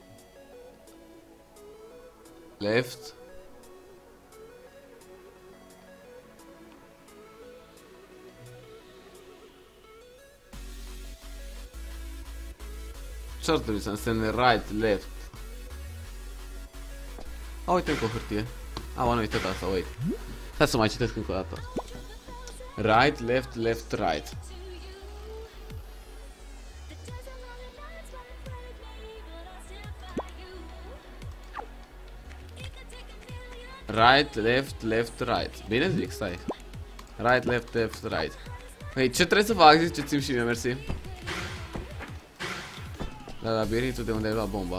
Left. Ce-ar trebui să însemne right, left? A, uite încă o hârtie. A, m-am uitat asta, wait. Hai să mai citesc încă o dată. Right, left, left, right. Right, left, left, right. Bine zic, stai. Right, left, left, right. Păi, ce trebuie să fac? Ziceți-mi și mie, mersi. La labirintul de unde ai luat bomba.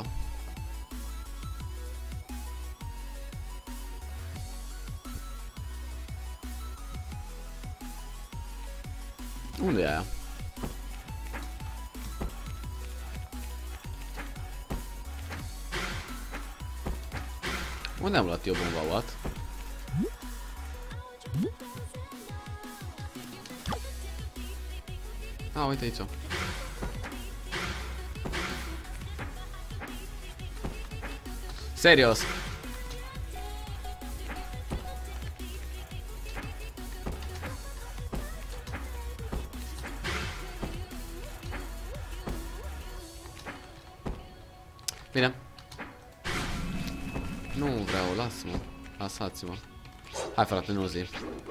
Unde e aia? Unde am luat eu bomba, what? A, uite aici. Serios. Bine. Nu vreau, lasă-mă. Lăsați-mă. Hai, frate, nu zi.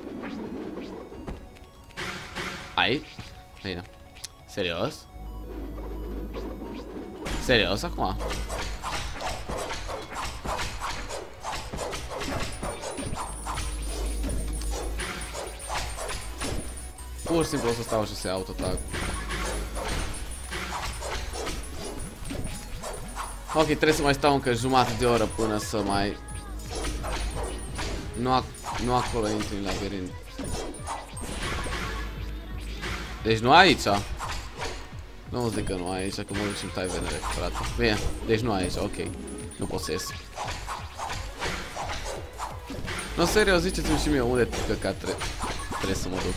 Ai? Bine. Serios? Serios acum? Pur și simplu o să stau și să iau autotag. Ok, trebuie să mai stau încă jumătate de oră până să mai... Nu, ac nu acolo intru în labirint. Deci nu aici. Nu zic că nu aici, că mă duc și-mi tai venere, frate. Bine, deci nu aici, ok. Nu pot să ies. Nu, serios, ziceți-mi și mie unde căcat tre trebuie să mă duc.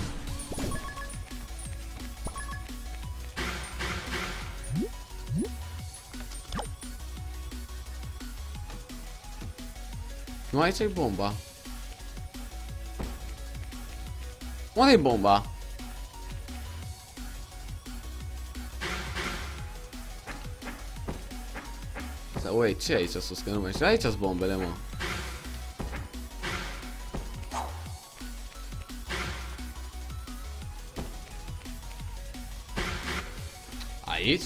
Nu, aici e bomba. Unde e bomba? Ui, ce e aici sus? Că nu mai știu. Aici-s bombele, mă. Aici?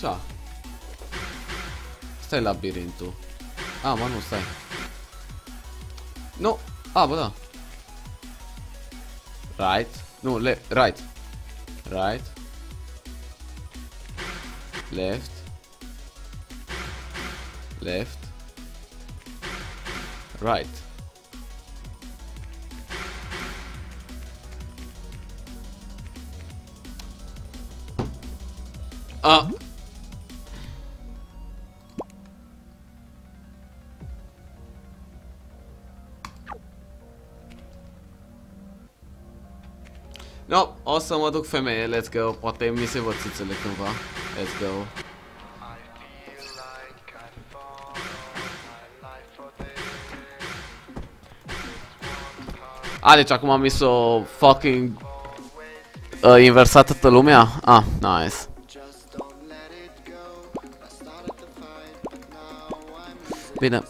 Stai labirintul. A, mă, nu, stai. Nu! A, bă, da. Right. Nu, le right. Right. Left. Left. Right. Ah. No, o să mă duc femeie, let's go. Poate mi se văd țițele cândva. Let's go. A, deci acum am mis-o fucking uh, inversat toată lumea? Ah, nice. Bine.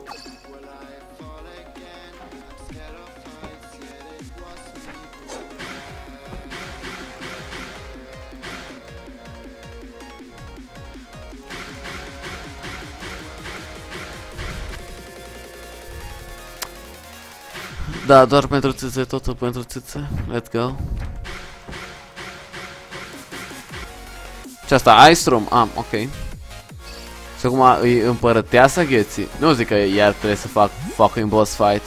Da, doar pentru țâțe, totul pentru țâțe. Let's go. Ce asta? Ice Room? Ah, ok. Și acum îi împărăteasa gheții. Nu zic că iar trebuie să fac fucking boss fight.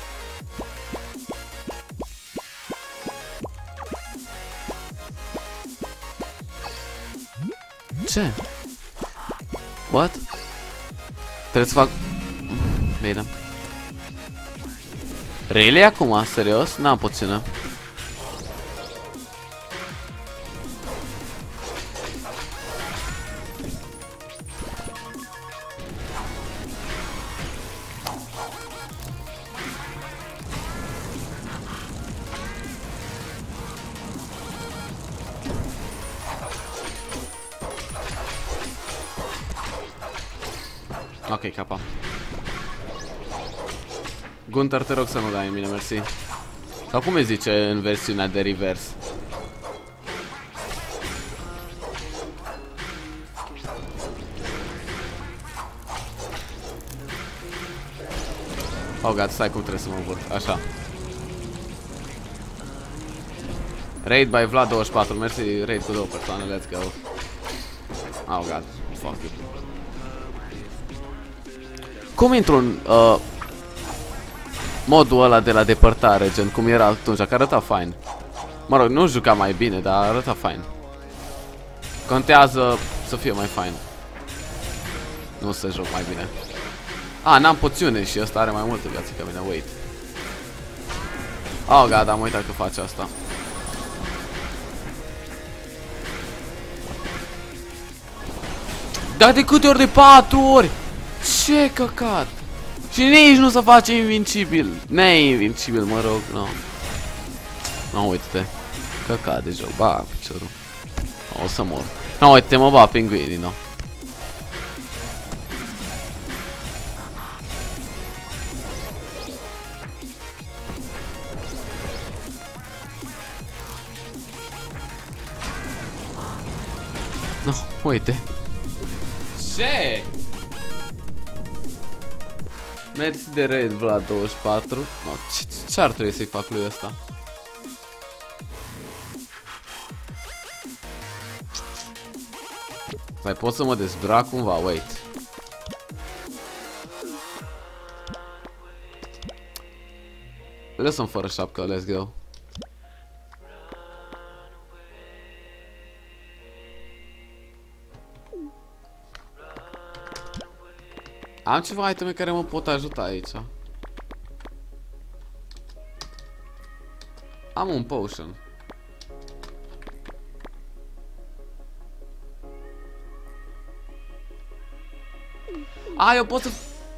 Ce? What? Trebuie să fac... Bine. Really acum? Serios? N-am puțină. Ok, capa. Gunter, te rog să nu dai în mine, mersi. Sau cum îi zice în versiunea de reverse? Oh god, stai cum trebuie să mă învârt, așa. Raid by Vlad douăzeci și patru, mersi, raid cu două persoane, let's go. Oh god, fuck you. Cum intru în uh, modul ăla de la depărtare, gen cum era atunci, că arăta fine. Mă rog, nu juca mai bine, dar arăta fine. Contează să fie mai fine. Nu să joc mai bine. A, n-am poțiune și ăsta are mai multă viață ca mine, wait. Oh god, am uitat că face asta. Dar de câte ori? De patru ori? Ce căcat! Și nici nu se face invincibil. Ne-invincibil, mă rog, nu. No. Nu, no, uite-te. Căcat de joc, ba, piciorul. O să mor. Nu, no, uite-te, mă ba pinguinii, nu. No. No, uite. Ce? Mersi de raid, Vlad douăzeci și patru. No, ce ar trebui să-i fac lui ăsta? Mai pot să mă dezbrac cumva, wait. Lăsăm fără șapcă, let's go. Am ceva iteme care mă pot ajuta aici. Am un potion. A, eu pot să...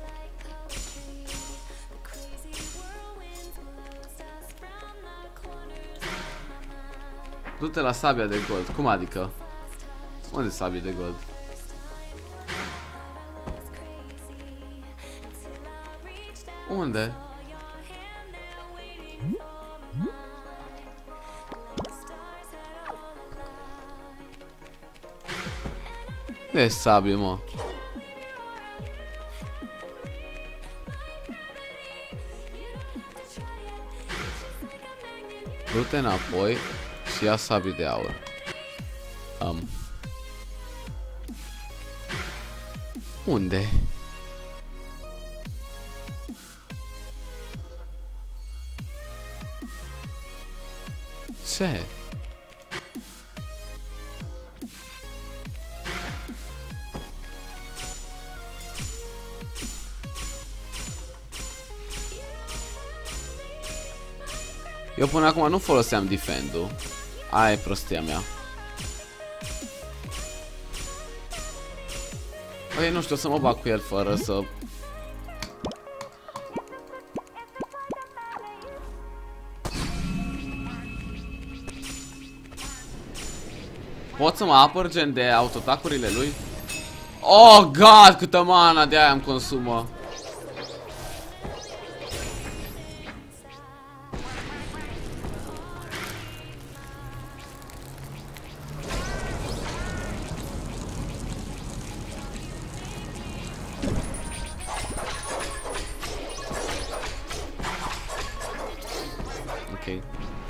Du-te la sabia de gold. Cum adică? Unde e sabia de gold? Unde? De sabie, mă. Du-te înapoi și ia sabii de aur. Am. Unde? Ce? Eu până acum nu foloseam defend-ul. Aia e prostia mea. Păi nu știu, o să mă bag cu el fără să... Pot să mă apăr gen de autotacurile lui? Oh god, câtă mana de aia îmi consumă. Ok.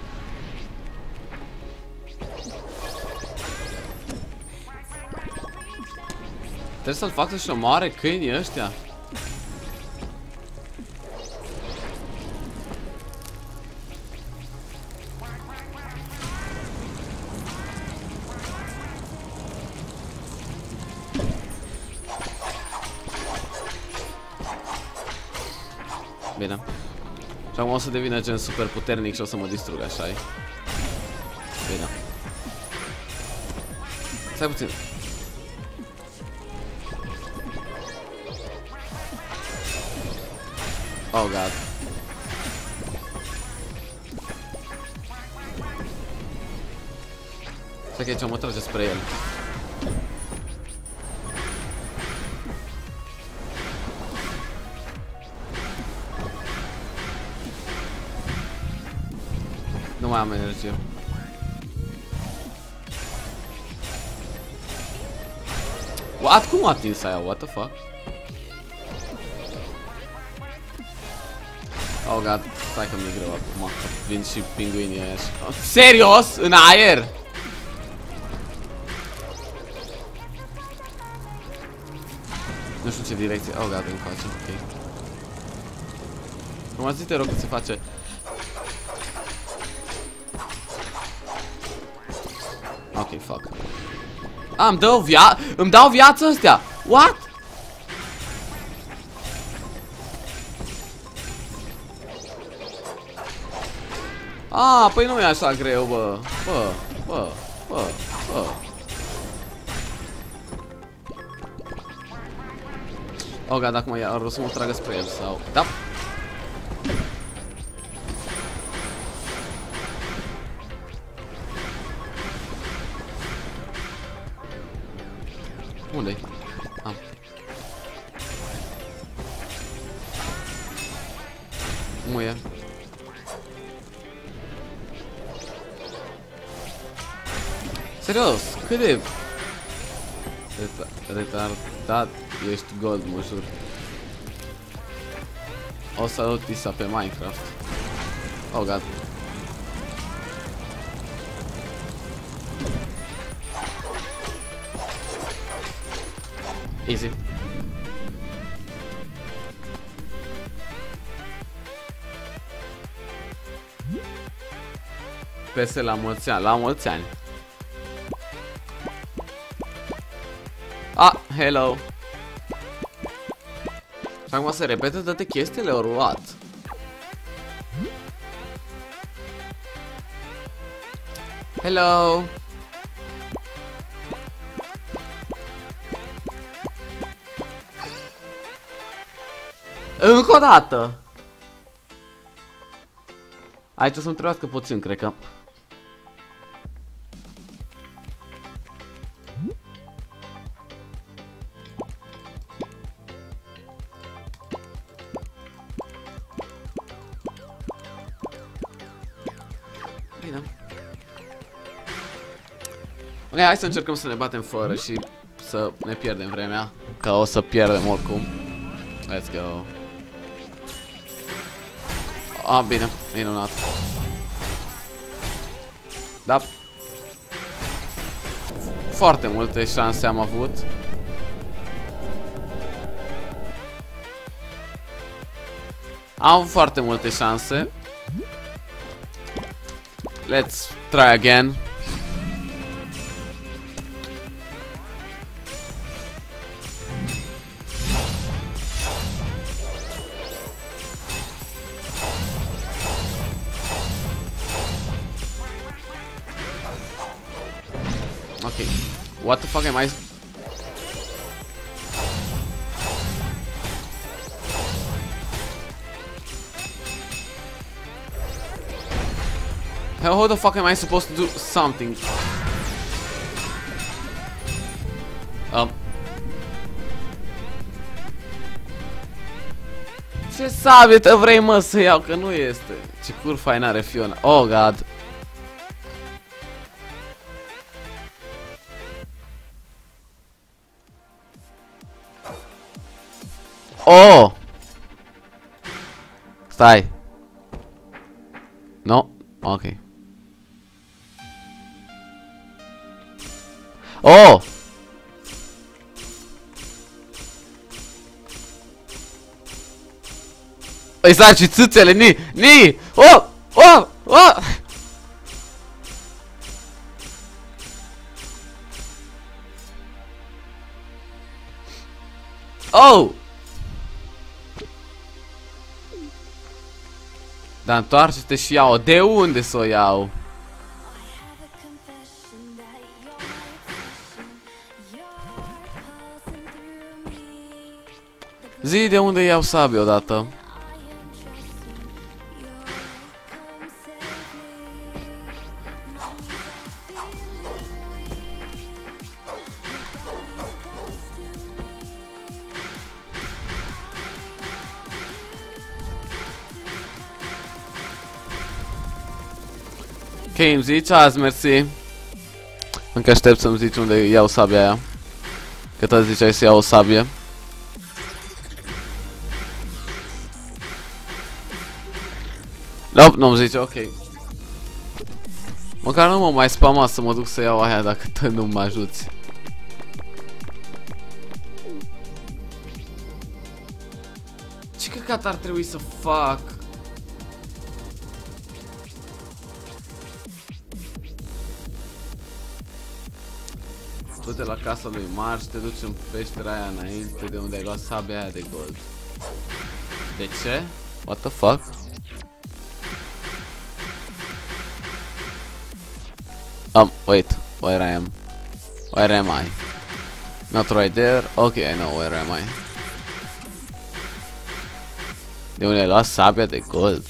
Trebuie să-l fac să-și omoare câinii ăștia. Bine. Și acum o să devină gen super puternic și o să mă distrug, așa-i? Bine. Stai puțin. Oh god. Stai că aici mă trage spre el. Nu mai am energie. What? Cum a atins aia? What the fuck? Oh god, stai că mi-e greu acum. Vin și pinguinii aia și... Oh, serios? În aer? Nu știu ce direcție. Oh god, încoace, ok. Cum zi te rog că se face. Ok, fuck. Ah, îmi dau via... Îmi dau viață ăstea! What? Ah, păi nu e așa greu, bă. Bă, bă, bă, bă. Oh god, acum iar o să mă tragă spre el sau... Da. Unde-i? Ah. Cum e? Serios, cât de... Reta retardat ești gold, mă jur. O salut Isa pe Minecraft. Oh god. Easy. Pese la mulți ani, la mulți ani. Ah, hello. Și acum se repete toate chestiile, or what? Hello. Încă o dată. Aici o să-mi trebuiască puțin, cred că. Bine. Ok, hai să încercăm să ne batem fără și să ne pierdem vremea. Că o să pierdem oricum. Let's go. Ah, bine, minunat. Da. Foarte multe șanse am avut. Am avut foarte multe șanse. Let's try again. Okay, what the fuck am I? How the fuck am I supposed to do something? Um. Ce sabietă vrei, mă, să iau? Că nu este. Ce curfa n-are Fiona. Oh, God. Oh! Stai. No? Ok. Oh! Exact, și țâțele, ni, ni! Oh! Oh! Oh! Oh! Dar întoarce-te și ia-o. De unde să o iau? Zi de unde iau sabie odată. Ok, îmi zici azi, mersi. Încă aștept să-mi zici unde iau sabia aia. Că tot ziceai să iau o sabie. Nope, nu-mi zice, ok. Măcar nu mă mai spama să mă duc să iau aia dacă tot nu mă ajuți. Ce căcat ar trebui să fac? Du-te la casa lui Marș, te duci în peștera aia înainte de unde ai luat sabia aia de gold. De ce? What the fuck? Um, wait, where I am? Where am I? Not right there. Okay, I know where am I. De unde ai luat sabia de gold?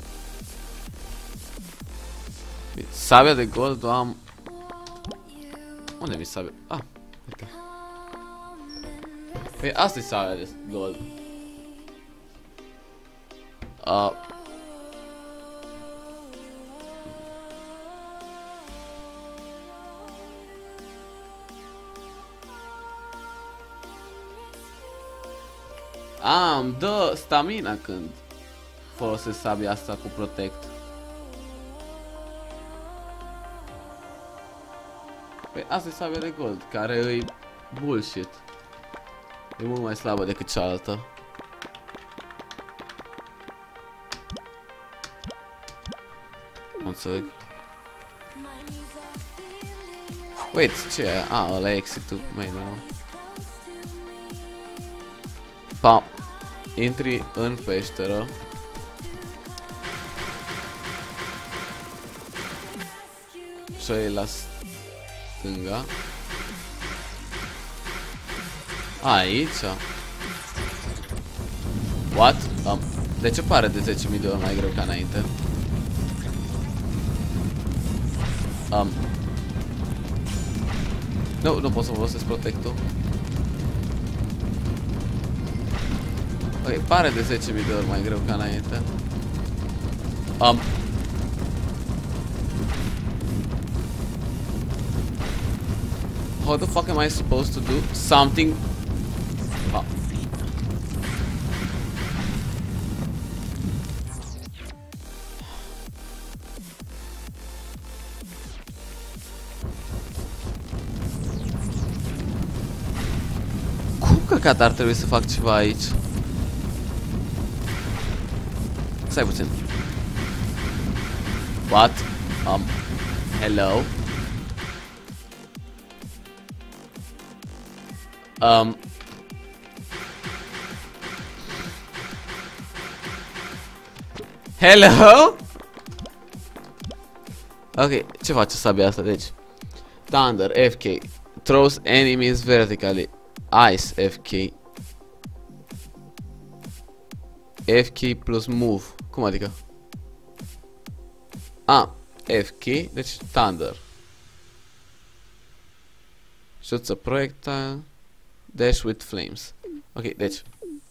Sabia de gold o am... Unde mi sabia? Ah, uite. Păi asta e sabia de gold. Uh. Ah, îmi dă stamina când folosesc sabia asta cu protect. Păi asta e sabia de gold, care e bullshit. E mult mai slabă decât cealaltă. Nu înțeleg. Wait, ce e aia? Ah, ăla e exit-ul main, nu? Pam. Intri în peșteră. Și e la stânga. Aici. What? Um, de ce pare de zece mii de ori mai greu ca înainte? Um. Nu, nu pot să folosesc protectul. Ok, pare de zece mii de ori mai greu ca înainte. Um. how the fuck am I supposed to do something? Ah. Cum căcat ar trebui să fac ceva aici? Stai puțin. What? Um, hello? Um... Hello? Ok, ce face sabia asta? Deci Thunder, F K throws enemies vertically. Ice, F K F K plus move. Cum adică? Ah, F K, deci Thunder. Shoots a projectile. Dash with flames. Ok, deci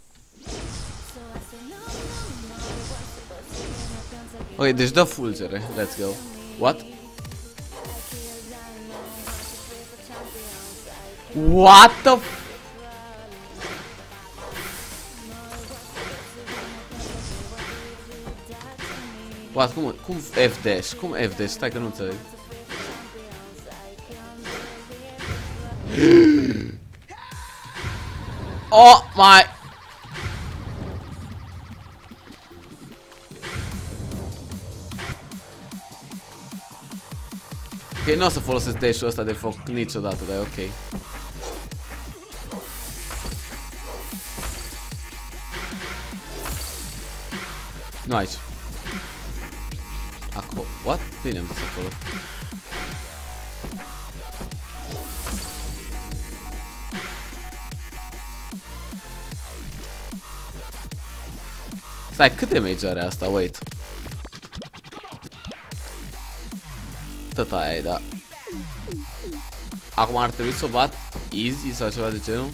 ok, deci dă fulgere. Let's go. What? What the f... What? Cum, cum F dash? Cum F dash? Stai că nu înțeleg. Oh my... Ok, nu o să folosesc dash-ul ăsta de foc niciodată, dar e ok. Nu aici. Acolo. What? Bine am dus acolo. Stai, cât damage are asta? Wait. Tot aia e, da. Acum ar trebui să o bat easy sau ceva de genul.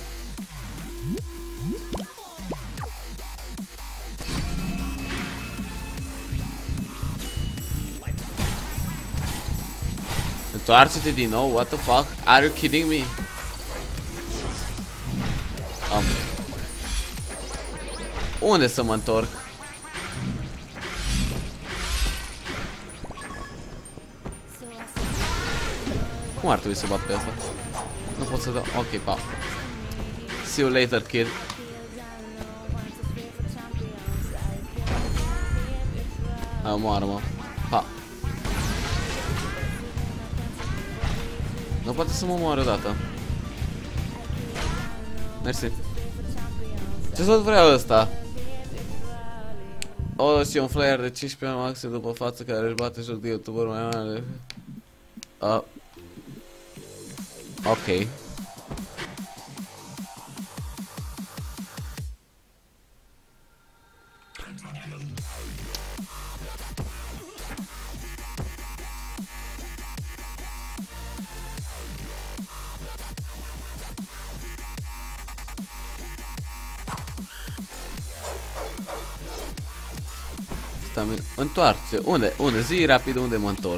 Întoarce-te din nou, what the fuck? Are you kidding me? Um. Unde să mă întorc? Cum ar trebui să bat pe asta? Nu pot să dau... Ok, pa. See you later, kid. Hai, omoară-mă. Pa. Nu poate să mă omoară odată. Mersi. Ce tot vrea ăsta? O, și un flyer de cincisprezece ani maxim după față care își bate joc de youtuber mai mare. Uh. Ok. Întoarce. Unde? Unde? Zi rapid unde mă întorc.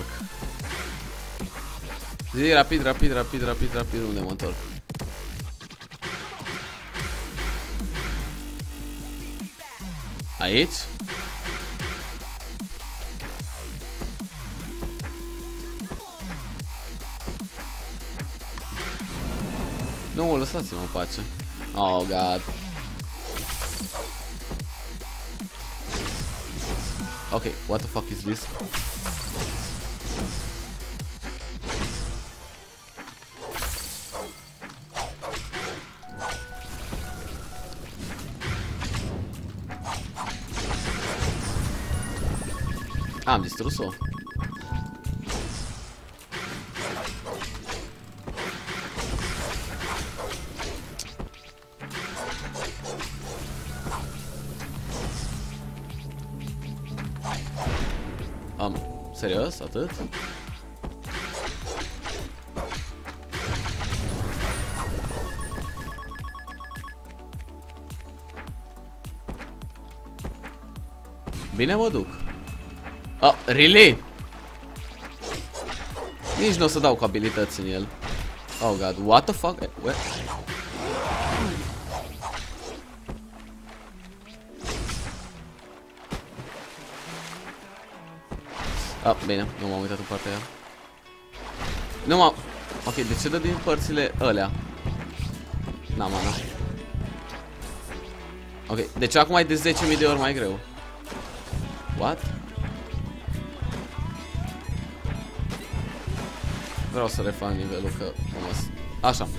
Zi rapid, rapid, rapid, rapid, rapid unde mă întorc. Aici? Nu, lăsați-mă în pace. Oh, God. Okay, what the fuck is this? Am distrus-o. Am, serios? Atât? Bine, mă duc. Oh, really? Nici nu o să dau cu abilități în el. Oh god, what the fuck? What? Ah, bine, nu m-am uitat în partea aia. Nu m-am... Ok, de ce dă din părțile alea? N-am mana. Ok, deci acum e de zece mii de ori mai greu. What? Vreau să refac nivelul că... Așa.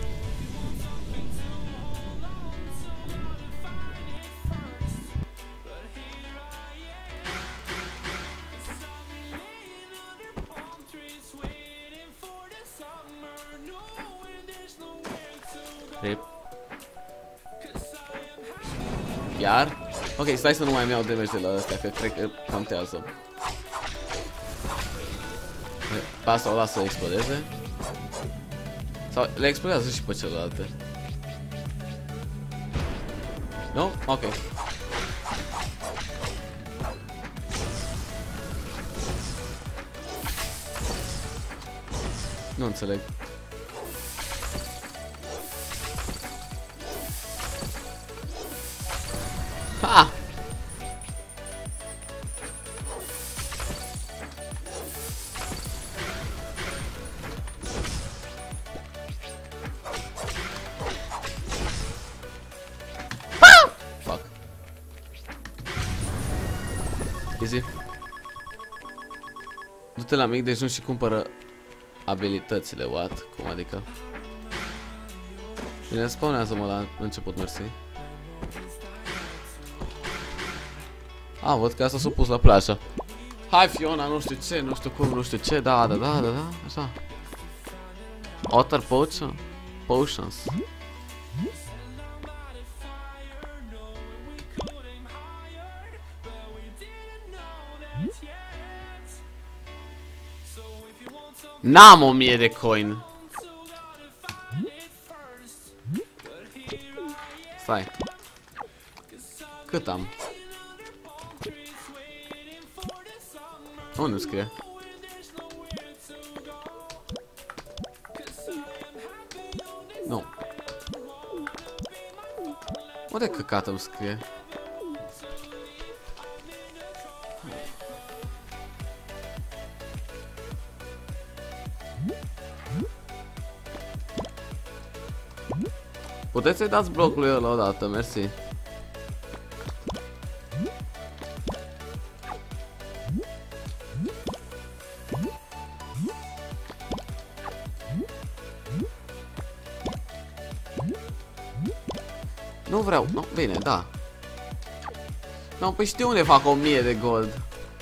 Rip. Iar? Ok, stai să nu mai iau damage de la astea, că cred că contează. Pe asta o las să explodeze. Sau le explodează și pe celelalte. Nu? Ok. Nu înțeleg. Ha! Fuck. Easy. Du-te la mic dejun și cumpără abilitățile, what? Cum adică? Bine, spawnează-mă la început, mersi. A, văd că asta s-a pus la plajă. Hai Fiona, nu știu ce, nu știu cum, nu știu ce, da, da, da, da, da, așa. Otter potion? Potions. N-am o mie de coin. Stai. Cât am? Unde scrie? Nu. Unde căcat îmi scrie? Puteți să-i dați blocului ăla odată, mersi. Nu vreau, nu, bine, da. Nu, păi știu unde fac o mie de gold.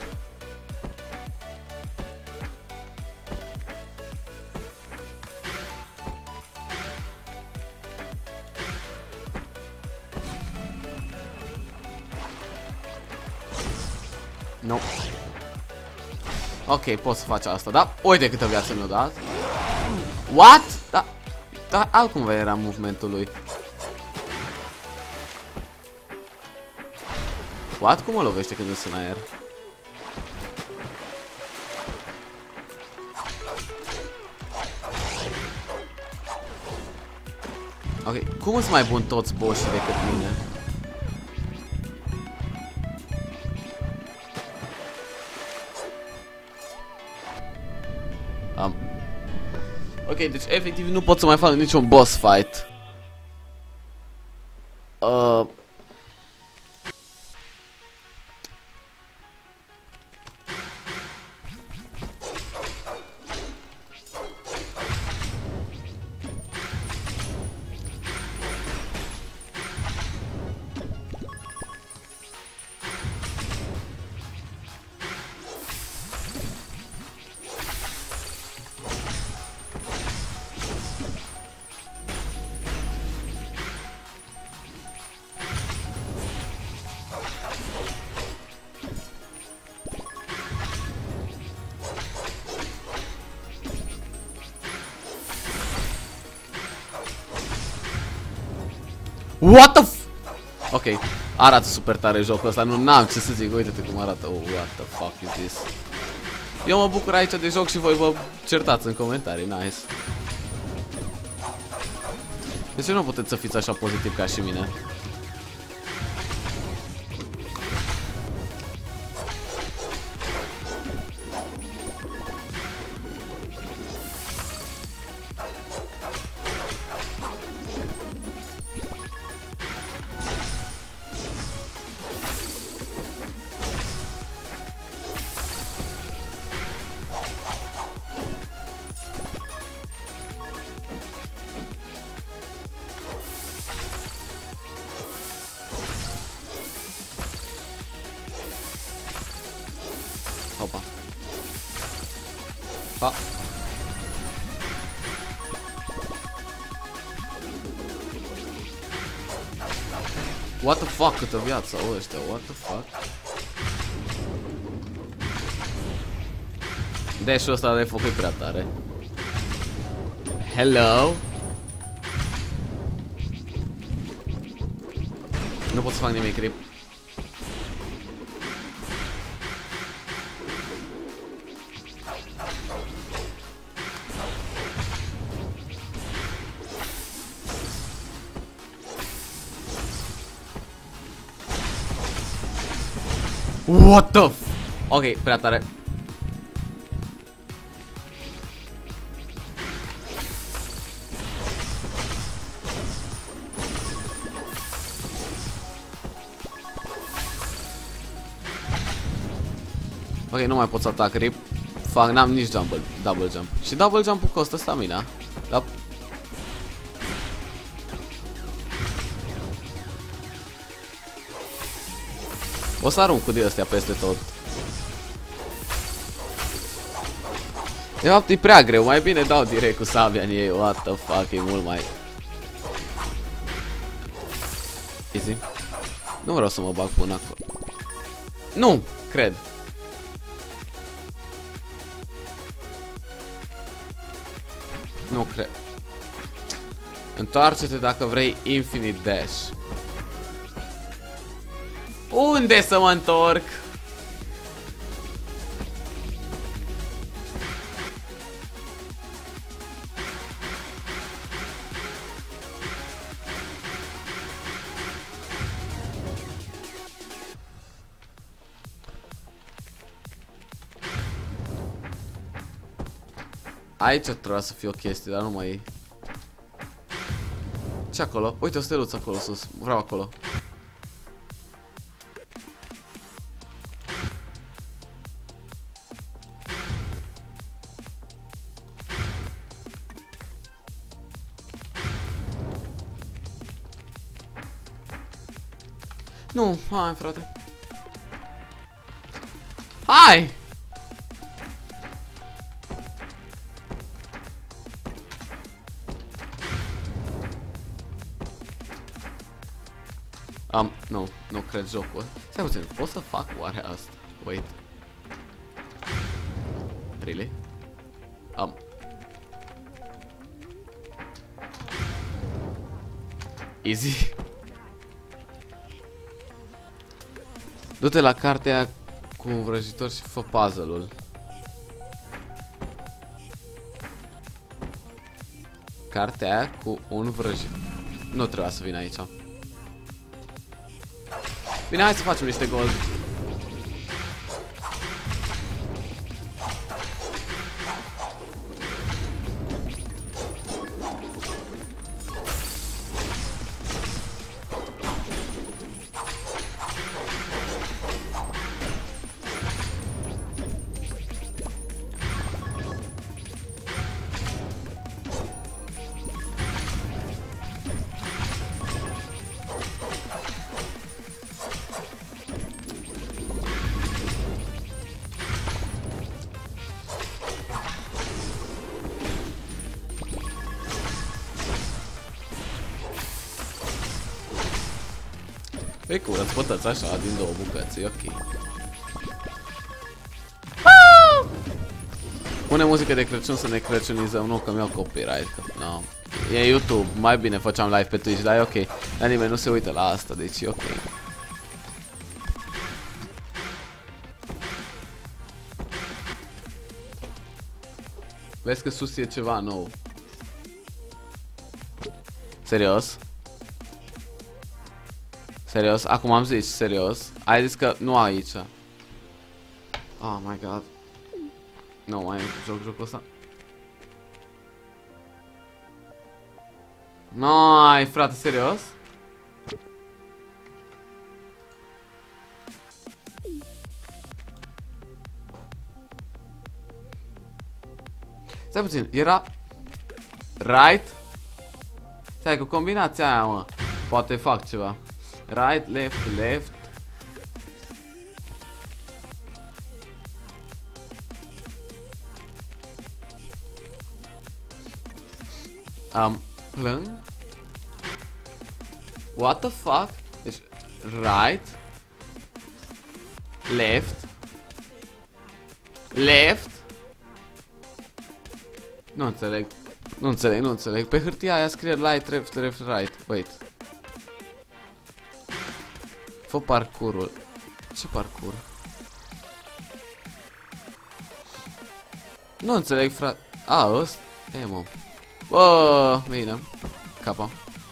Nu. Ok, pot să faci asta, da? Uite câtă viață mi-a dat. What? Da, da, altcumva era movementul lui. What? Cum mă lovește când îți în aer? Ok, cum sunt mai bun toți bossii decât mine? Um. Ok, deci efectiv nu pot să mai fac niciun boss fight. Uh... What the f... Ok, arată super tare jocul ăsta, nu n-am ce să zic, uite-te cum arată, oh, what the fuck is this? Eu mă bucur aici de joc și voi vă certați în comentarii, nice. De ce nu puteți să fiți așa pozitiv ca și mine? Opa. Pa. What the fuck, câtă viață au ăștia, what the fuck? Dash-ul ăsta de foc e prea tare. Hello? Nu pot să fac nimic, rip. What the f... Ok, prea tare. Ok, nu mai pot să atac rip. Fac, n-am nici jump, double jump. Și double jump-ul costă stamina. Da. O să arunc cu de astea peste tot. De fapt e prea greu, mai bine dau direct cu sabia în ei. What the fuck, e mult mai easy. Nu vreau să mă bag până acolo. Nu, cred. Nu cred. Întoarce-te dacă vrei Infinite Dash. Unde să mă întorc? Aici trebuia să fie o chestie, dar nu mai e. Ce acolo? Uite o steluță acolo sus. Vreau acolo. Nu, hai frate. Hai! Am, nu, nu cred jocul. Stai puțin, pot să fac oare asta? Wait. Really? Am. Easy. Du-te la cartea cu un vrăjitor și fă puzzle-ul. Cartea cu un vrăjitor. Nu trebuia să vin aici. Bine, hai să facem niște gold. E cool, îți pătăți așa din două bucăți, e ok. Pune muzică de Crăciun să ne crăciunizăm, nu că mi-au copyright, că no. E YouTube, mai bine făceam live pe Twitch, dar e ok. Dar nimeni nu se uită la asta, deci e ok. Vezi că sus e ceva nou. Serios? Serios? Acum am zis, serios? Ai zis că nu aici. Oh my god. Nu mai joc jocul ăsta. Noi, frate, serios? Stai puțin, era right? Stai, cu combinația aia, mă. Poate fac ceva. Right, left, left. Um, plâng? What the fuck? Deci, right, left, left. Nu înțeleg, nu înțeleg, nu înțeleg. Pe hârtia aia scrie right, left, left, right. Wait. Fă parcurul. Ce parcur? Nu înțeleg, frate. A, ăsta? E, mă. Bă, bine. Capa.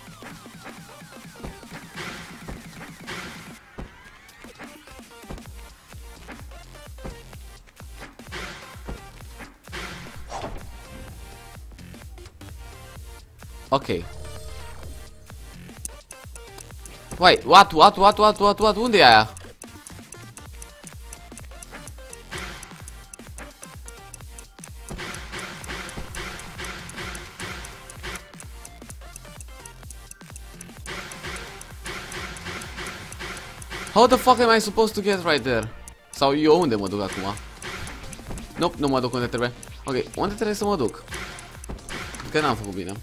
Ok. Wait, what, what, what, what, what, what? Unde e aia? How the fuck am I supposed to get right there? Sau eu unde mă duc acum? Nope, nu mă duc unde trebuie. Ok, unde trebuie să mă duc? Că n-am făcut bine.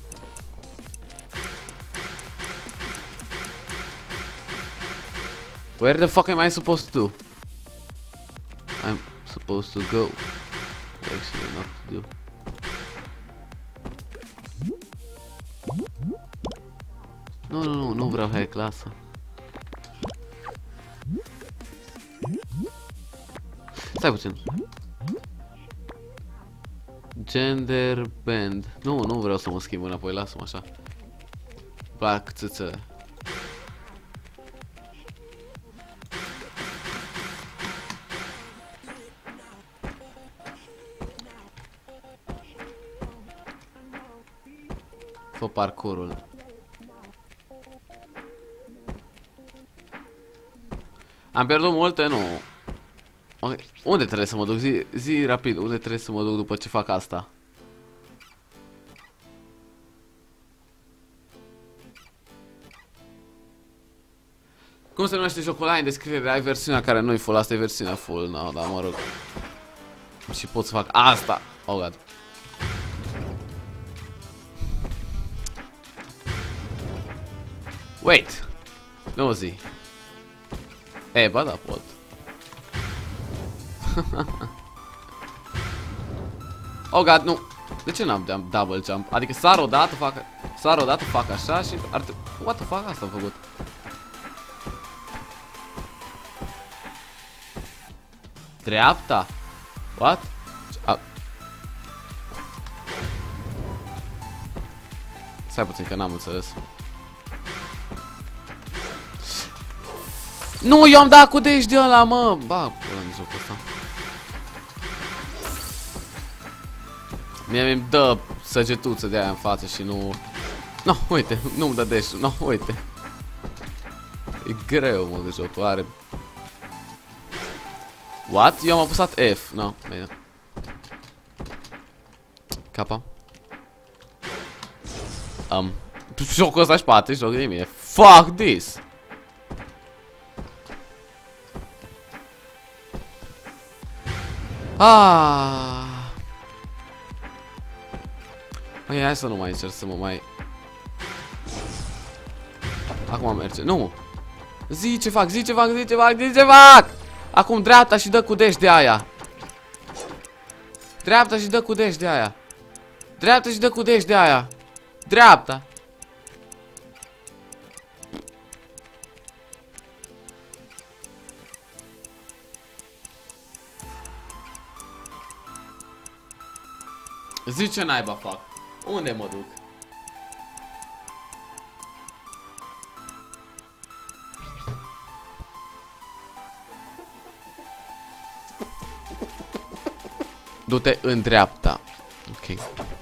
Where the fuck am I supposed to do? I'm supposed to go. Actually, not to do. Nu, nu, nu, nu vreau high clasă. Stai puțin. Gender band. Nu, nu vreau să mă schimb înapoi, lasă-mă așa. Plac țâțele. Fă parcurul. Am pierdut multe? Nu. Okay. Unde trebuie să mă duc? Zi, zi rapid, unde trebuie să mă duc după ce fac asta? Cum se numește jocul ăla în descriere? Ai versiunea care nu-i full, asta e versiunea full, no, dar mă rog. Și pot să fac asta. Oh god. Wait. Nu zi. E, ba da, pot. Oh god, nu. De ce n-am double jump? Adică sar o dată, fac... Sar o dată, fac așa și... Ar What the fuck? Asta am făcut. Dreapta? What? A... Stai puțin că n-am înțeles. Nu, eu am dat cu dash de ăla, mă! Ba, pula în jocul ăsta. Mie mi-mi dă săgetuță de aia în față și nu... No, uite, nu-mi dă dash, no, uite. E greu, mă, de jocul, are... What? Eu am apăsat F, no, bine. Capa. Um, jocul ăsta-și pate, joc de mine. Fuck this! Ah. Ok, hai să nu mai încerc să mă mai... Acum merge, nu! Zi ce fac, zi ce fac, zi ce fac, zi ce fac! Acum dreapta și dă cu dash de aia. Dreapta și dă cu dash de aia. Dreapta și dă cu dash de aia. Dreapta. Zi ce naiba fac. Unde mă duc? Du-te în dreapta. Ok.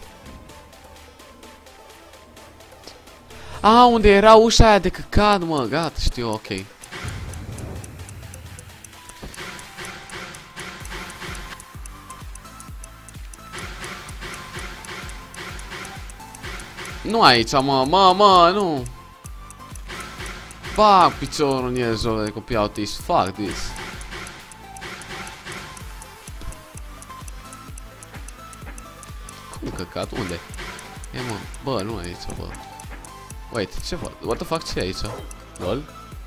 A, unde era ușa aia de căcat, mă, gata, știu, ok. Nu aici, mă, mă, mă, nu. Bag piciorul în el, joc de copii autiști, fuck this. Cum căcat? Unde? E, mă, bă, nu aici, bă. Wait, ce fac? What the fuck, ce e aici? Lol?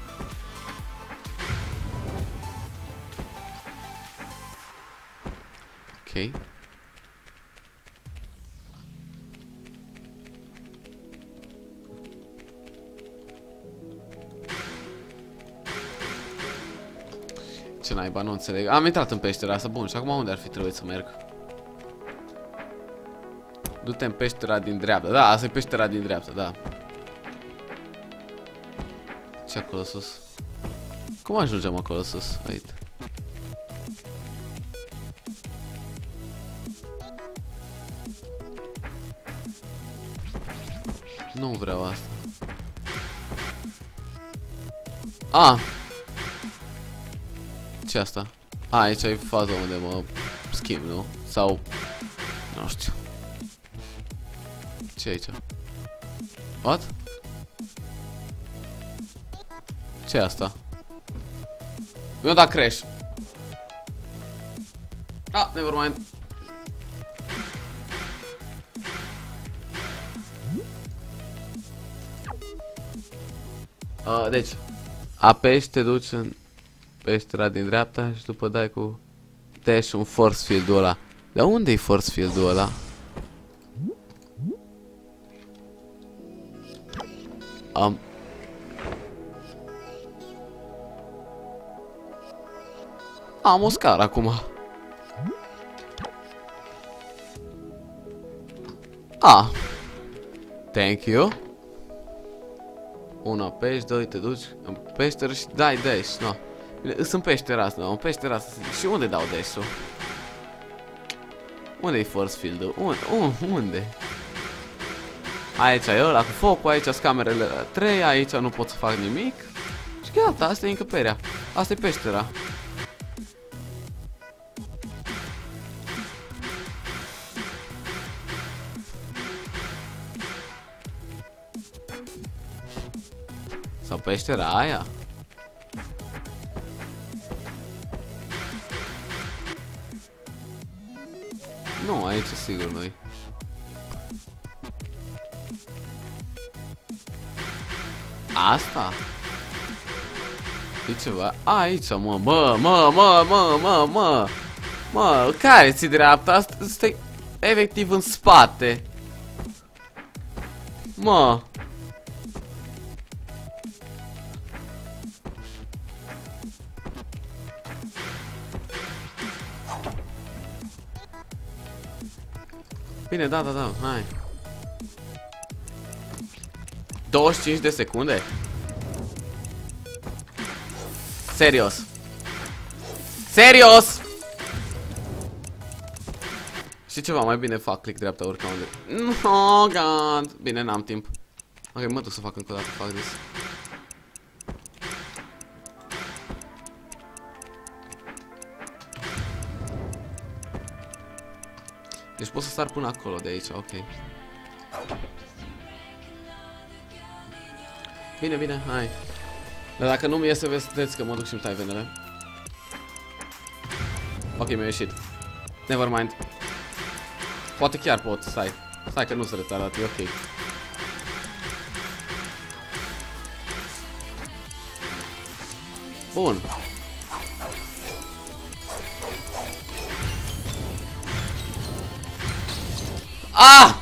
Ok. Ce naiba, nu înțeleg. Am intrat în peștera asta, bun, și acum unde ar fi trebuit să merg? Du-te în peștera din dreapta. Da, asta e peștera din dreapta, da. Ce acolo sus? Cum ajungem acolo sus? Uite. Nu vreau asta. A! Ce asta? A, aici e faza unde mă schimb, nu? Sau... Nu știu. Ce e aici? What? Ce e asta? Mi-a dat crash. Ah, never mind. Uh, deci, apeși, te duci în peștera din dreapta și după dai cu dash un force field-ul ăla. Dar unde e force field-ul ăla? Am... Am o scară acum. Ah. Thank you. Unu apeși, doi te duci în peșteră și dai dash, no. Bine, sunt peștera asta, în peștera asta. Și unde dau dash-ul? Unde-i force field-ul? Unde? Unde? Aici e ăla cu focul, aici sunt camerele trei, aici nu pot să fac nimic. Și gata, asta e încăperea. Asta e peștera. Sau peștera aia? Nu, aici sigur nu-i. Asta? E ceva? A, aici, mă, mă, mă, mă, mă, mă, mă. Mă, care ți dreapta? Asta stai efectiv în spate. Mă. Bine, da, da, da, hai. douăzeci și cinci de secunde? Serios. Serios! Știi ceva? Mai bine fac click dreapta urca unde. Oh, God. Bine, n-am timp. Ok, mă duc să fac încă o dată, fac this. Deci pot să sar până acolo de aici, ok. Bine, bine, hai. Dar dacă nu mi iese, vedeți că mă duc și-mi tai venele. Ok, mi-a ieșit. Never mind. Poate chiar pot, stai. Stai că nu se retarat, e ok. Bun. Ah!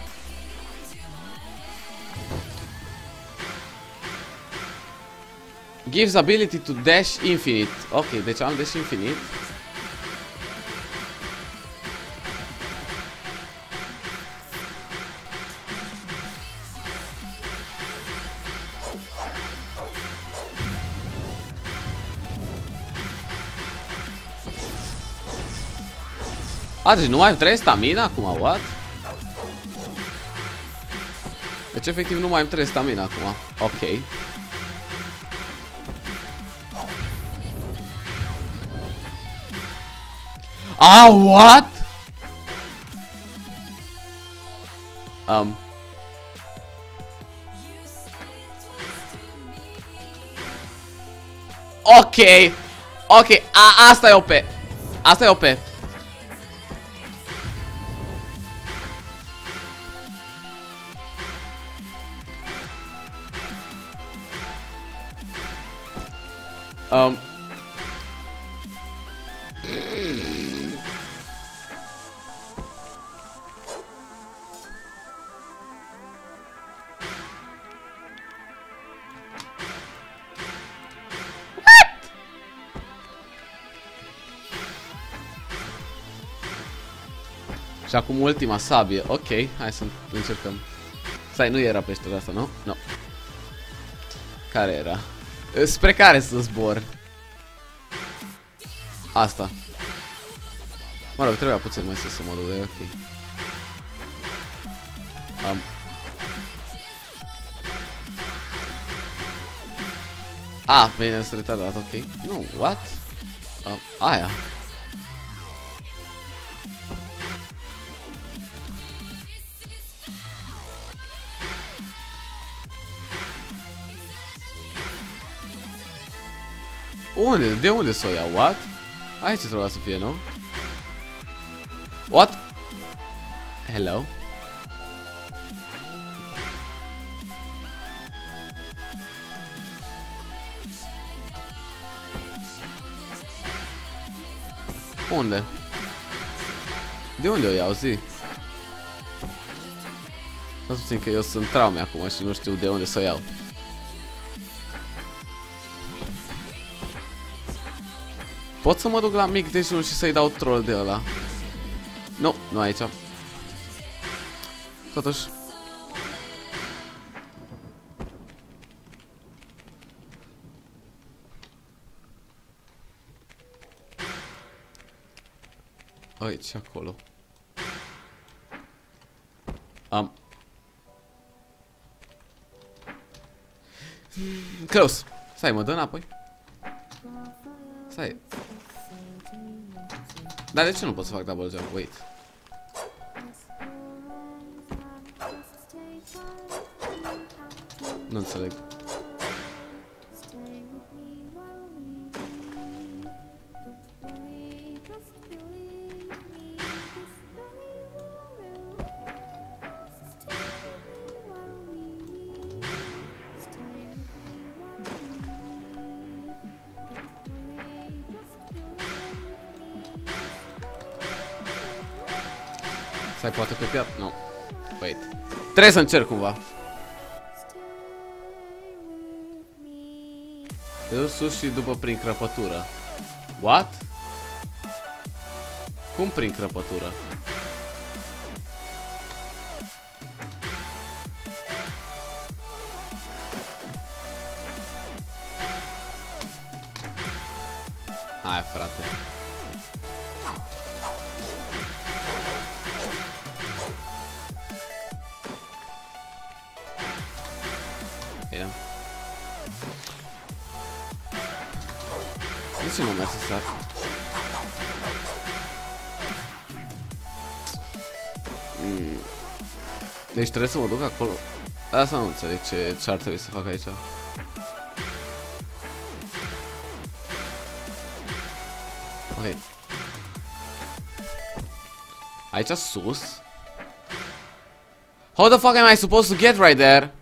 Gives ability to dash infinite. Ok, deci am dash infinite. A, deci nu mai am trei stamina acum, what? Deci efectiv nu mai am trei stamina acum. Ok. Ah, what? Um. Ok. Ok, a, asta e O P. Asta e O P. Um. Și acum ultima sabie. Ok, hai să încercăm. Stai, nu era peștera asta, nu? Nu. Care era? Spre care să zbor? Asta. Mă rog, trebuia puțin mai sus să mă duc, de ok. Um. Ah, bine, s-a retardat, ok. Nu, what? Um, aia. Unde? De unde să o iau? What? Aici trebuia să fie, nu? What? Hello? Unde? De unde o iau, zi? Să susțin că eu sunt traume acum și nu știu de unde să o iau. Pot să mă duc la mic dejun și să-i dau troll de ăla? Nu, nu aici. Totuși. Aici, acolo. Am. Close. Stai, mă dă înapoi. Stai. Dar de ce nu pot să fac double jump? Wait. Nu înțeleg. Stai, poate pe piatră? Nu. Wait. Trebuie să încerc cumva. Te duci sus și după prin crăpătură. What? Cum prin crăpătură? Hai, frate. Bine. De ce nu merg să sar? Mm. Deci trebuie să mă duc acolo. Asta nu înțeleg ce, ce ar trebui să fac aici. Ok. Aici sus? How the fuck am I supposed to get right there?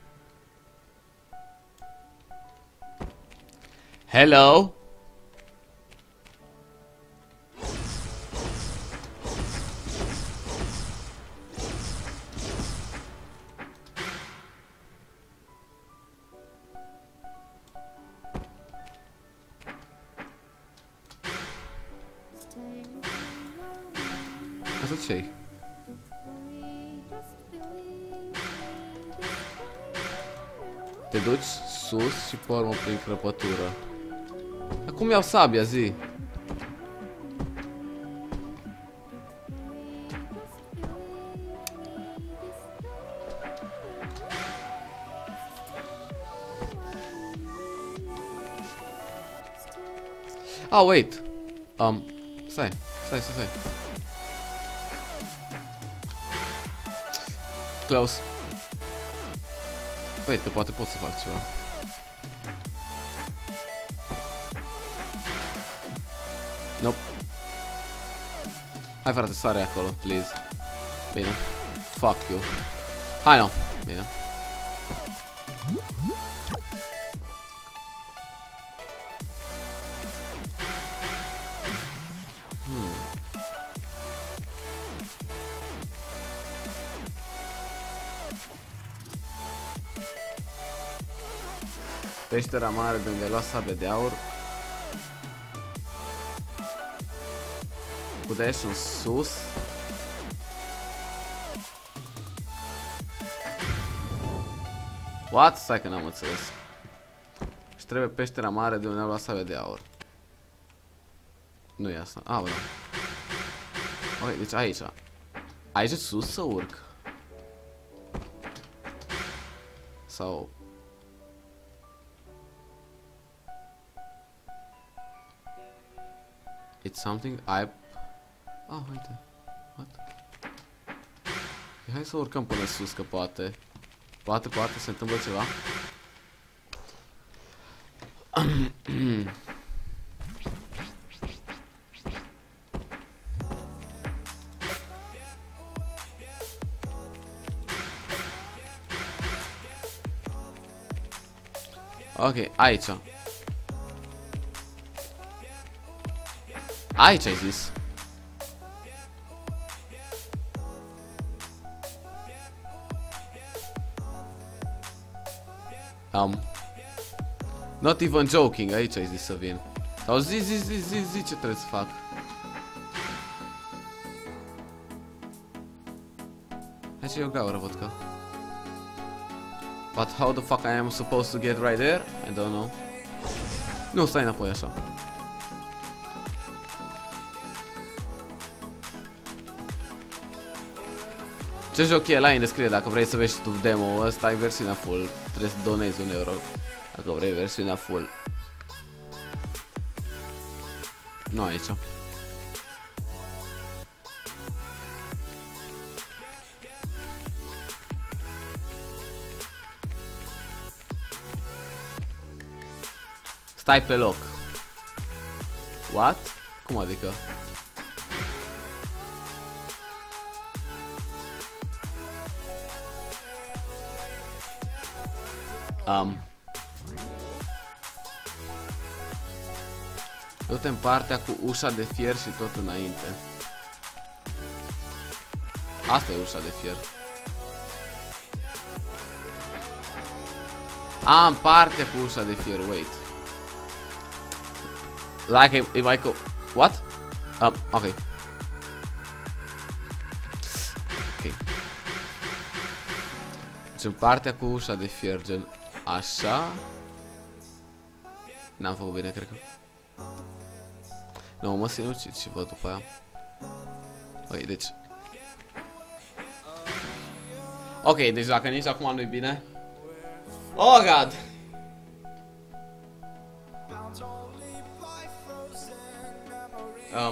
Hello? Asta ce-i? Te duci sus și pe urmă prin crăpătură. Acum iau sabia, zi. Ah, wait. Um, stai, stai, stai, stai. Close. Wait, că poate pot să fac ceva. Nope. Hai frate, sare acolo, please. Bine. Fuck you. Hai no. Bine. Hmm. Peștera mare de unde lua sabia de aur. Cu dash în sus. What? Stai că n-am înțeles. Și trebuie peștera mare de unde a luat sabia de aur. Nu e asta. Ah, bă. Ok, deci aici. Aici sus să urc. Sau... It's something I... Ah, uite. What? Hai să urcăm până sus, că poate. Poate, poate, se întâmplă ceva. Ok, aici. Aici ai zis. Um, not even joking, aici ai zis să vin. Sau zi, zi, zi, zi, zi ce trebuie să fac. Hai ce e o gaură, văd că. But how the fuck I am supposed to get right there? I don't know. Nu, stai înapoi așa. Ce joc e? La în descriere dacă vrei să vezi tu demo-ul ăsta, ai versiunea full. Trebuie să donezi un euro dacă vrei versiunea full. Nu aici. Stai pe loc. What? Cum adică? Um. Du-te în partea cu ușa de fier și tot înainte. Asta e ușa de fier. Ah, în partea cu ușa de fier, wait. Like if, if I go... What? Um, ok. Ok. Deci în partea cu ușa de fier, gen așa. N-am făcut bine, cred că. Nu, mă sinucid și văd după aia. Ok, deci... Ok, deci dacă nici acum nu-i bine... Oh, God! Um...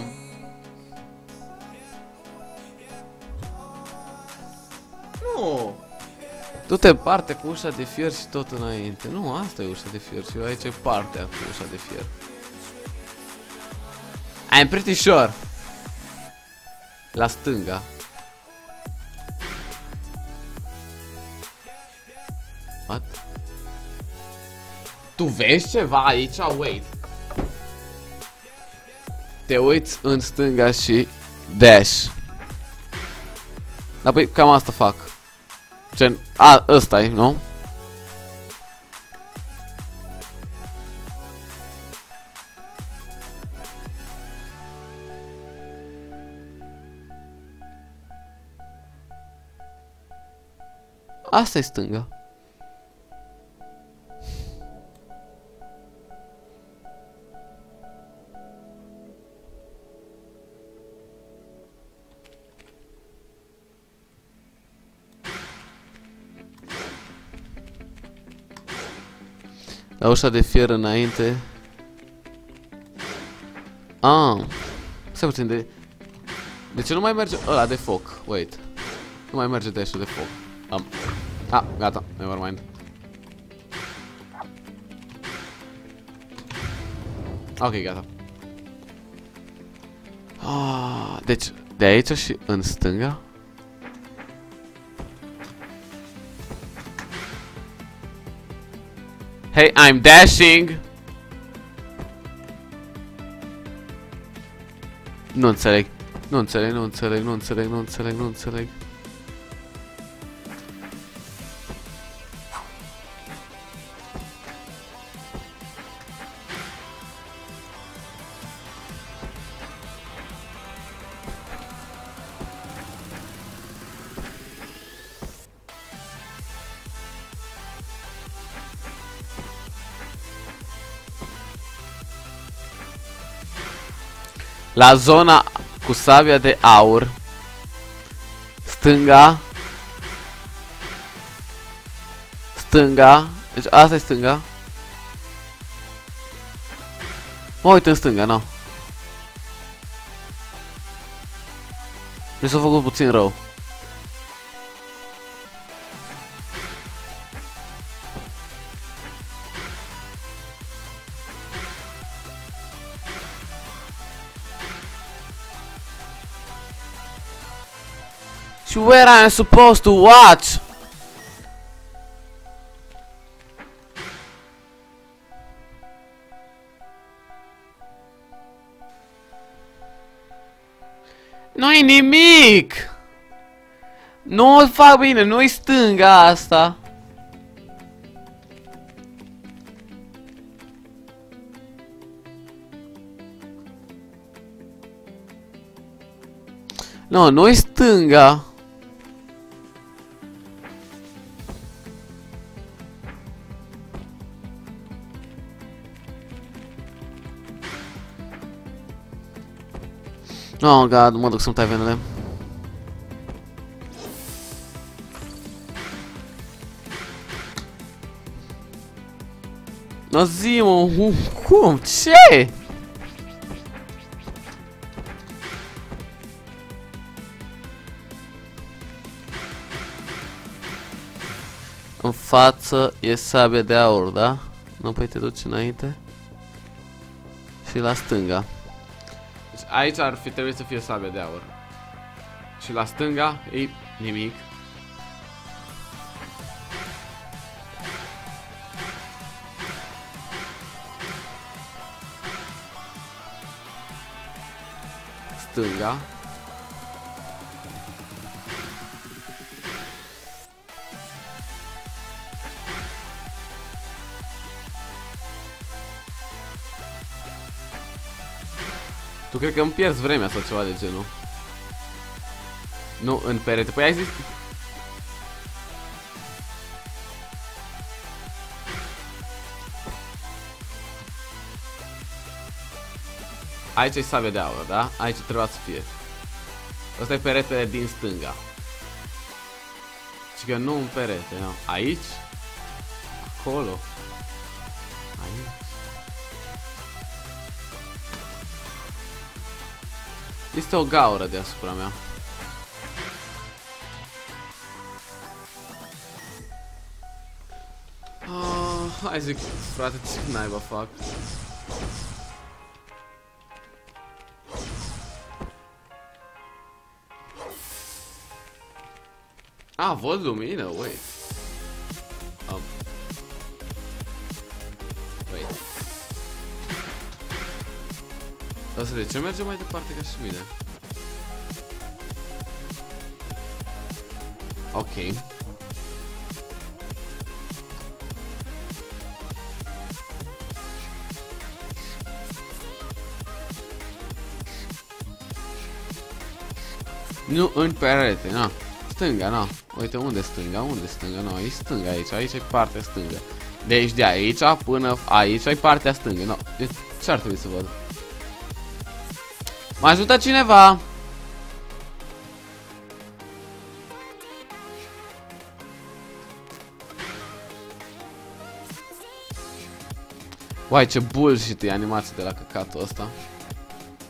Nu! Du-te parte cu ușa de fier și tot înainte. Nu, asta e ușa de fier și aici e partea cu ușa de fier. I'm pretty sure. La stânga. What? Tu vezi ceva aici? Wait. Te uiți în stânga și dash. Dar păi cam asta fac. Gen, a, ăsta-i, nu? Asta e stânga. La ușa de fier înainte. Ah. Stai puțin de... De ce nu mai merge ăla de foc? Wait. Nu mai merge dash-ul de foc. Am. Ah, gata. Nevermind. Ok, gata. Ah, deci, de aici și în stânga? Hey, I'm dashing! Nu înțeleg. Nu înțeleg, nu înțeleg, nu înțeleg, nu înțeleg, nu înțeleg. La zona cu sabia de aur, stânga, stânga, deci asta e stânga. Mă uit în stânga, nu. Mi s-a făcut puțin rău. Where I'm supposed to watch? Nu-i nimic! Nu o fac bine, nu-i stânga asta. Nu, nu-i stânga. Oh god, mă duc să-mi tai venele. No zi-mă, cum? Ce? În față e sabia de aur, da? Nu, păi te duci înainte. Și la stânga. Deci aici ar fi trebuit să fie sabia de aur. Și la stânga e nimic. Stânga. Tu cred că îmi pierzi vremea sau ceva de genul. Nu, în perete. Păi ai zis... Aici e sabia de aur, da? Aici trebuia să fie. Ăsta e peretele din stânga. Și că nu în perete, nu. Aici? Acolo. Aici. Este o gaură deasupra mea. Oh, hai zic, frate, ce naiba fac? Ah, văd lumină, wait. Um. Wait. Asta de ce merge mai departe ca și mine? Ok. Nu în perete, na. Stânga, na. Uite, unde stânga? Unde stânga? Nu, e stânga aici. Aici e partea stângă. Deci de aici până aici e partea stângă. No. Deci ce ar trebui să văd? Mă ajută cineva! Uai, ce bullshit e animația de la căcatul ăsta.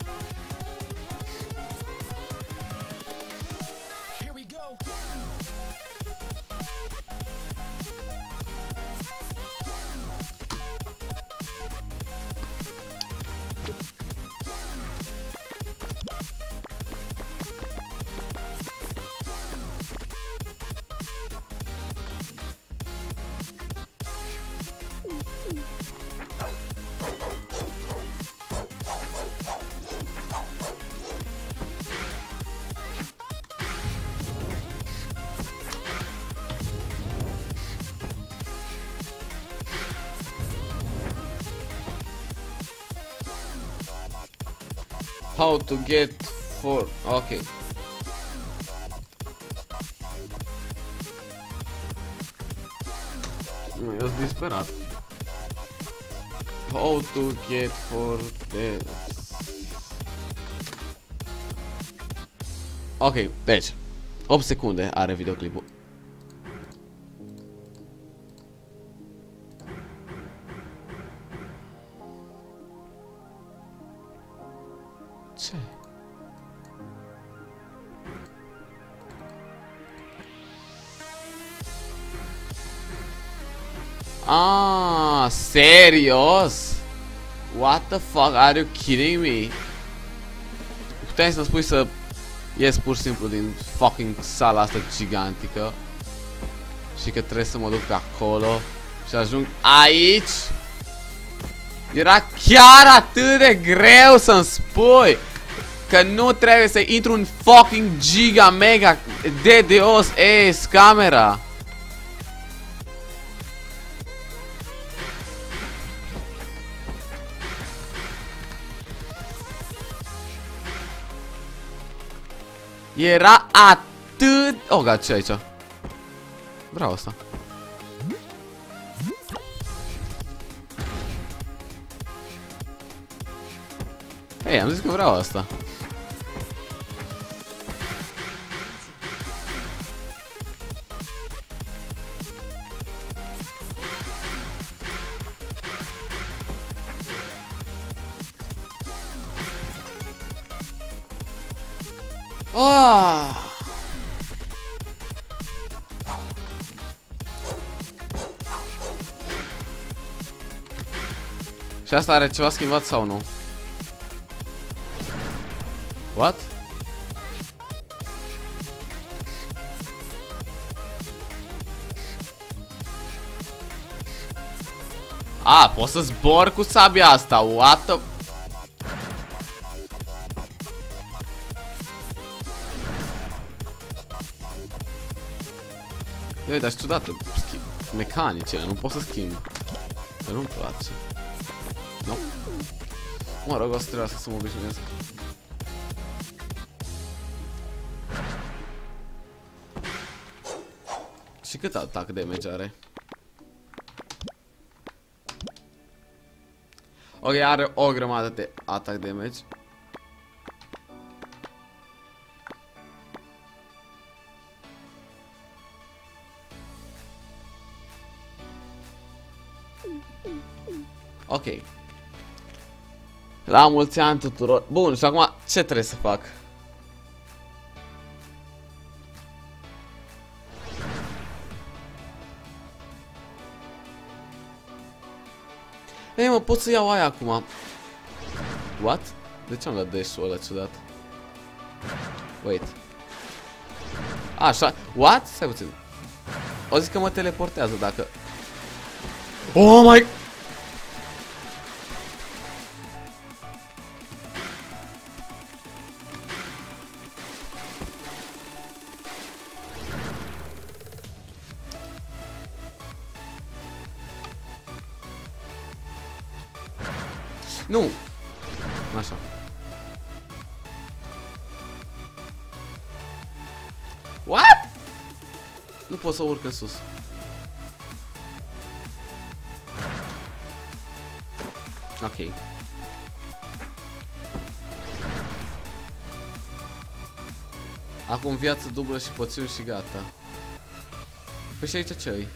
How to get for... Ok. Nu, eu sunt disperat. How to get for this. Ok, deci opt secunde are videoclipul. Ce? Ah, serios? What the fuck, are you kidding me? Puteai să-mi spui să ies pur și simplu din fucking sala asta gigantică și că trebuie să mă duc pe acolo și ajung aici? Era chiar atât de greu să-mi spui că nu trebuie să intru în fucking giga mega D D O S Ace camera. Era atât... Oh, god, ce aici? Vreau asta. Ei, am zis că vreau asta. Ah! Și asta are ceva schimbat sau nu? What? Ah, pot să zbor cu sabia asta. What the... Ei, dar ciudată, mecanicele, nu pot să schimb. Că nu-mi place. Nu. No. Mă rog, o să trebuie să mă obișnuiesc. Și cât atac damage are? Ok, are o grămadă de atac damage. Ok. La mulți ani tuturor. Bun, și acum ce trebuie să fac? Ei, mă, pot să iau aia acum. What? De ce am dat dash-ul ăla ciudat? Wait. Așa. What? Stai puțin. O zic că mă teleportează dacă... Oh my... Nu! Așa. What? Nu pot să urc în sus. Ok. Acum viață dublă și poțiuni și gata. Păi și aici ce-i?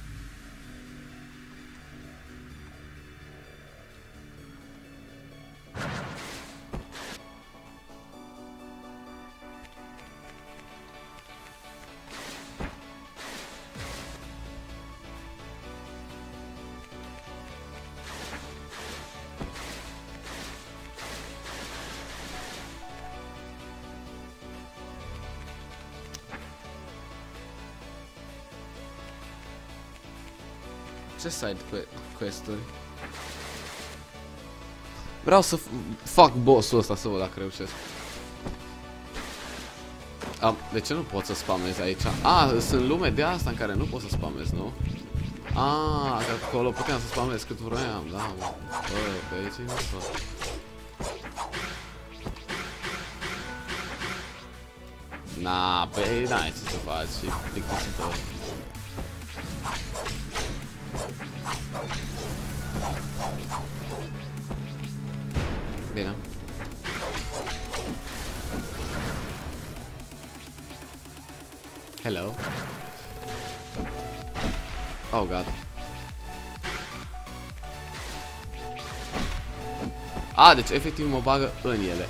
Ce side quest-uri? Vreau să fac boss-ul ăsta să văd dacă reușesc. Ah, de ce nu pot să spamez aici? Ah, sunt lume de asta în care nu pot să spamez, nu? Ah, că acolo puteam să spamez cât vroiam, da, mă. Bă, pe aici e nasol. Na, păi n-ai ce să faci, e plictisitor. Bine. Hello. Oh god. A, deci efectiv mă bagă în ele.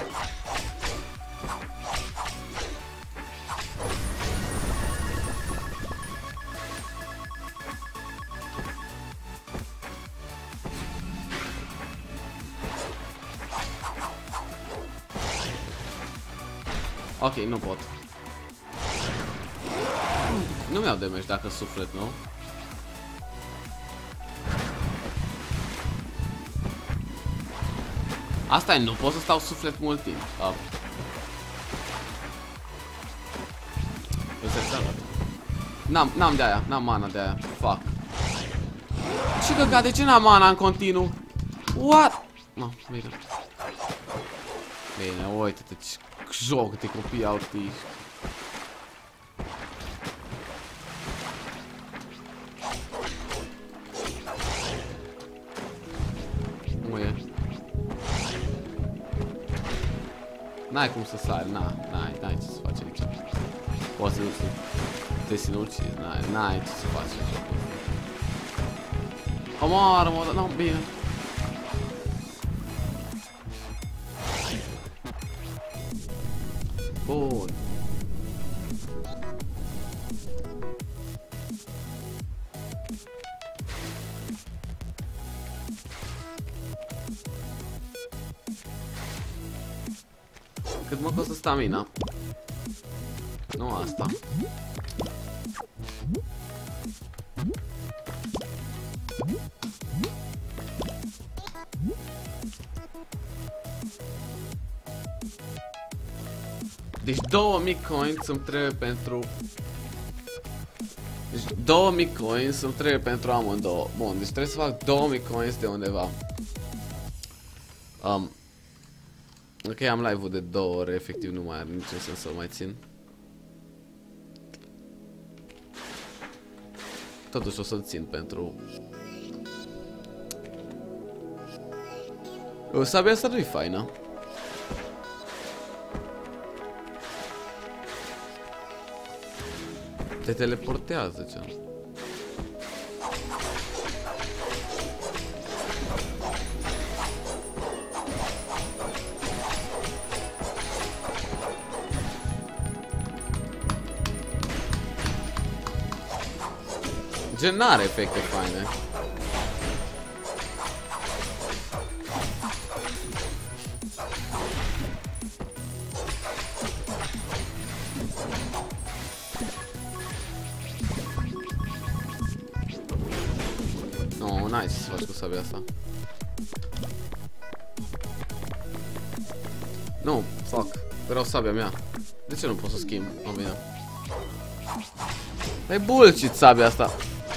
Ok, nu pot. Nu mi-au damage dacă suflet, nu? Asta e, nu pot să stau suflet mult timp. Oh. N-am, n-am de aia, n-am mana de aia. Fuck. Și căcat, de ce n-am mana în continuu? What? No, bine. Bine, uite-te ce joc de copii autiști. Nu e. N-ai cum să sari, na, n-ai, n-ai ce să faci aici. Poți să te sinucizi, n-ai, n-ai ce să faci aici. Omoară-mă, nu, bine. Bun. Cât mă costă stamina? Nu asta. Deci două mii coins îmi trebuie pentru... Deci două mii coins îmi trebuie pentru amândouă. Bun, deci trebuie să fac două mii coins de undeva. Um, ok, am live-ul de două ore, efectiv nu mai are niciun sens să-l mai țin. Totuși o să-l țin pentru... O, sabia asta nu-i faină. Te teleportează, ce? Gen n-are efecte faine. No, nice să faci cu sabia asta. Nu, fuck. Vreau sabia mea. De ce nu pot să schimb? Nu bine. E bullshit sabia asta.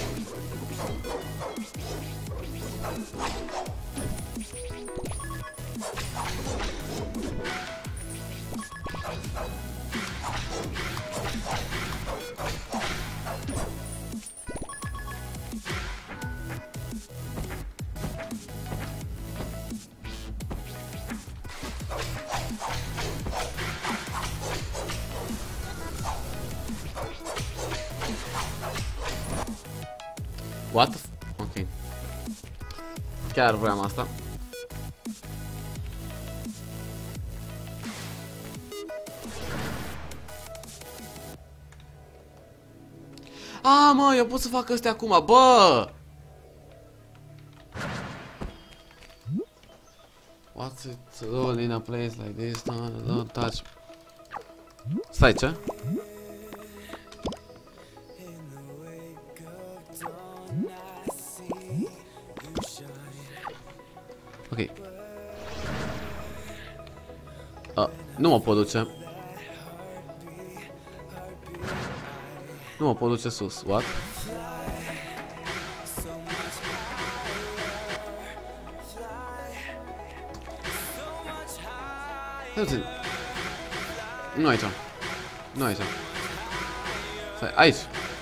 What the f... Ok. Chiar vreau asta. A, mă, eu pot să fac astea acum, bă! What's it all in a place like this? Don't, don't touch. Stai, ce? Ok. Uh, nu mă pot duce. Nu mă pot duce sus. What? Nu aici. Nu aici. Stai, aici.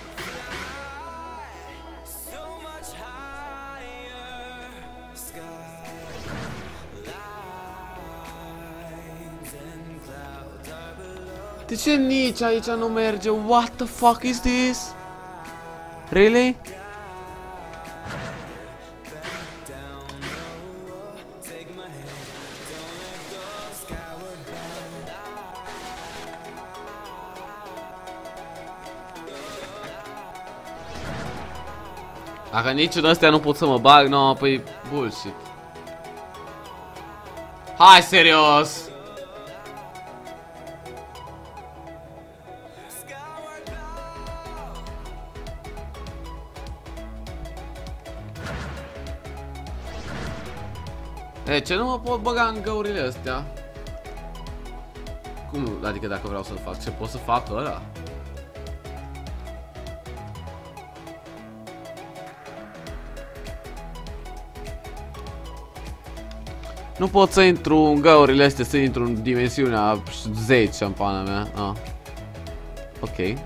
De ce nici aici nu merge? What the fuck is this? Really? Dacă nici în astea nu pot să mă bag, no, păi bullshit. Hai, serios! E, ce nu mă pot băga în găurile astea? Cum? Adică dacă vreau să-l fac, ce pot să fac ăla? Nu pot să intru în găurile astea, să intru în dimensiunea zece în pana mea. Ah. Ok.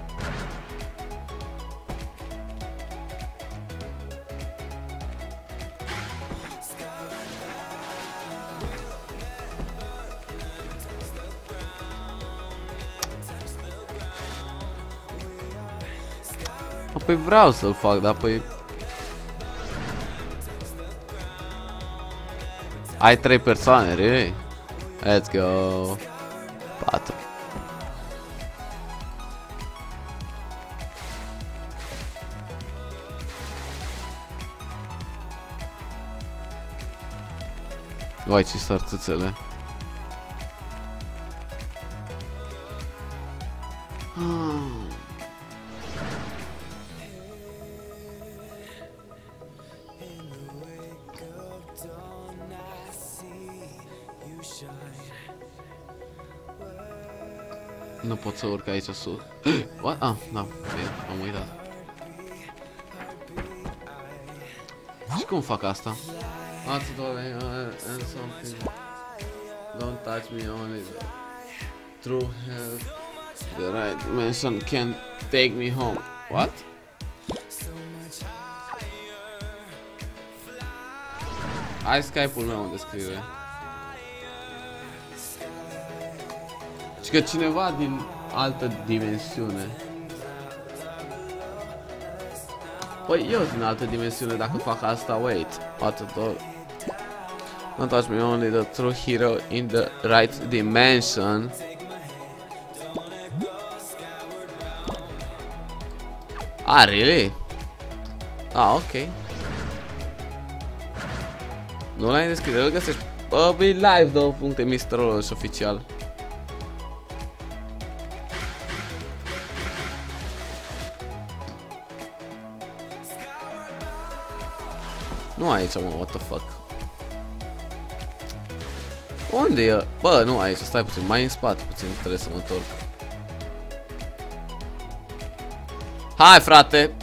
Păi vreau să-l fac, dar păi... Ai trei persoane, really? Let's go. Patru. Uai, ce sărțâțele. Nu pot să urc aici sus. What? Ah, da, bine, am uitat. Și cum fac asta? Ați doare and something. Don't touch me, only the true hell. The right dimension can take me home. What? Ai Skype-ul meu unde scrie. Și că cineva din altă dimensiune. Păi eu din altă dimensiune dacă fac asta, wait. What the Don't touch me, only the true hero in the right dimension. Ah, really? Ah, ok. Nu l-ai în descriere, îl găsești pe live două punct mister Oloș oficial. Nu aici, mă, what the fuck. Unde e? Bă, nu aici, stai puțin, mai în spate puțin, trebuie să mă întorc. Hai, frate!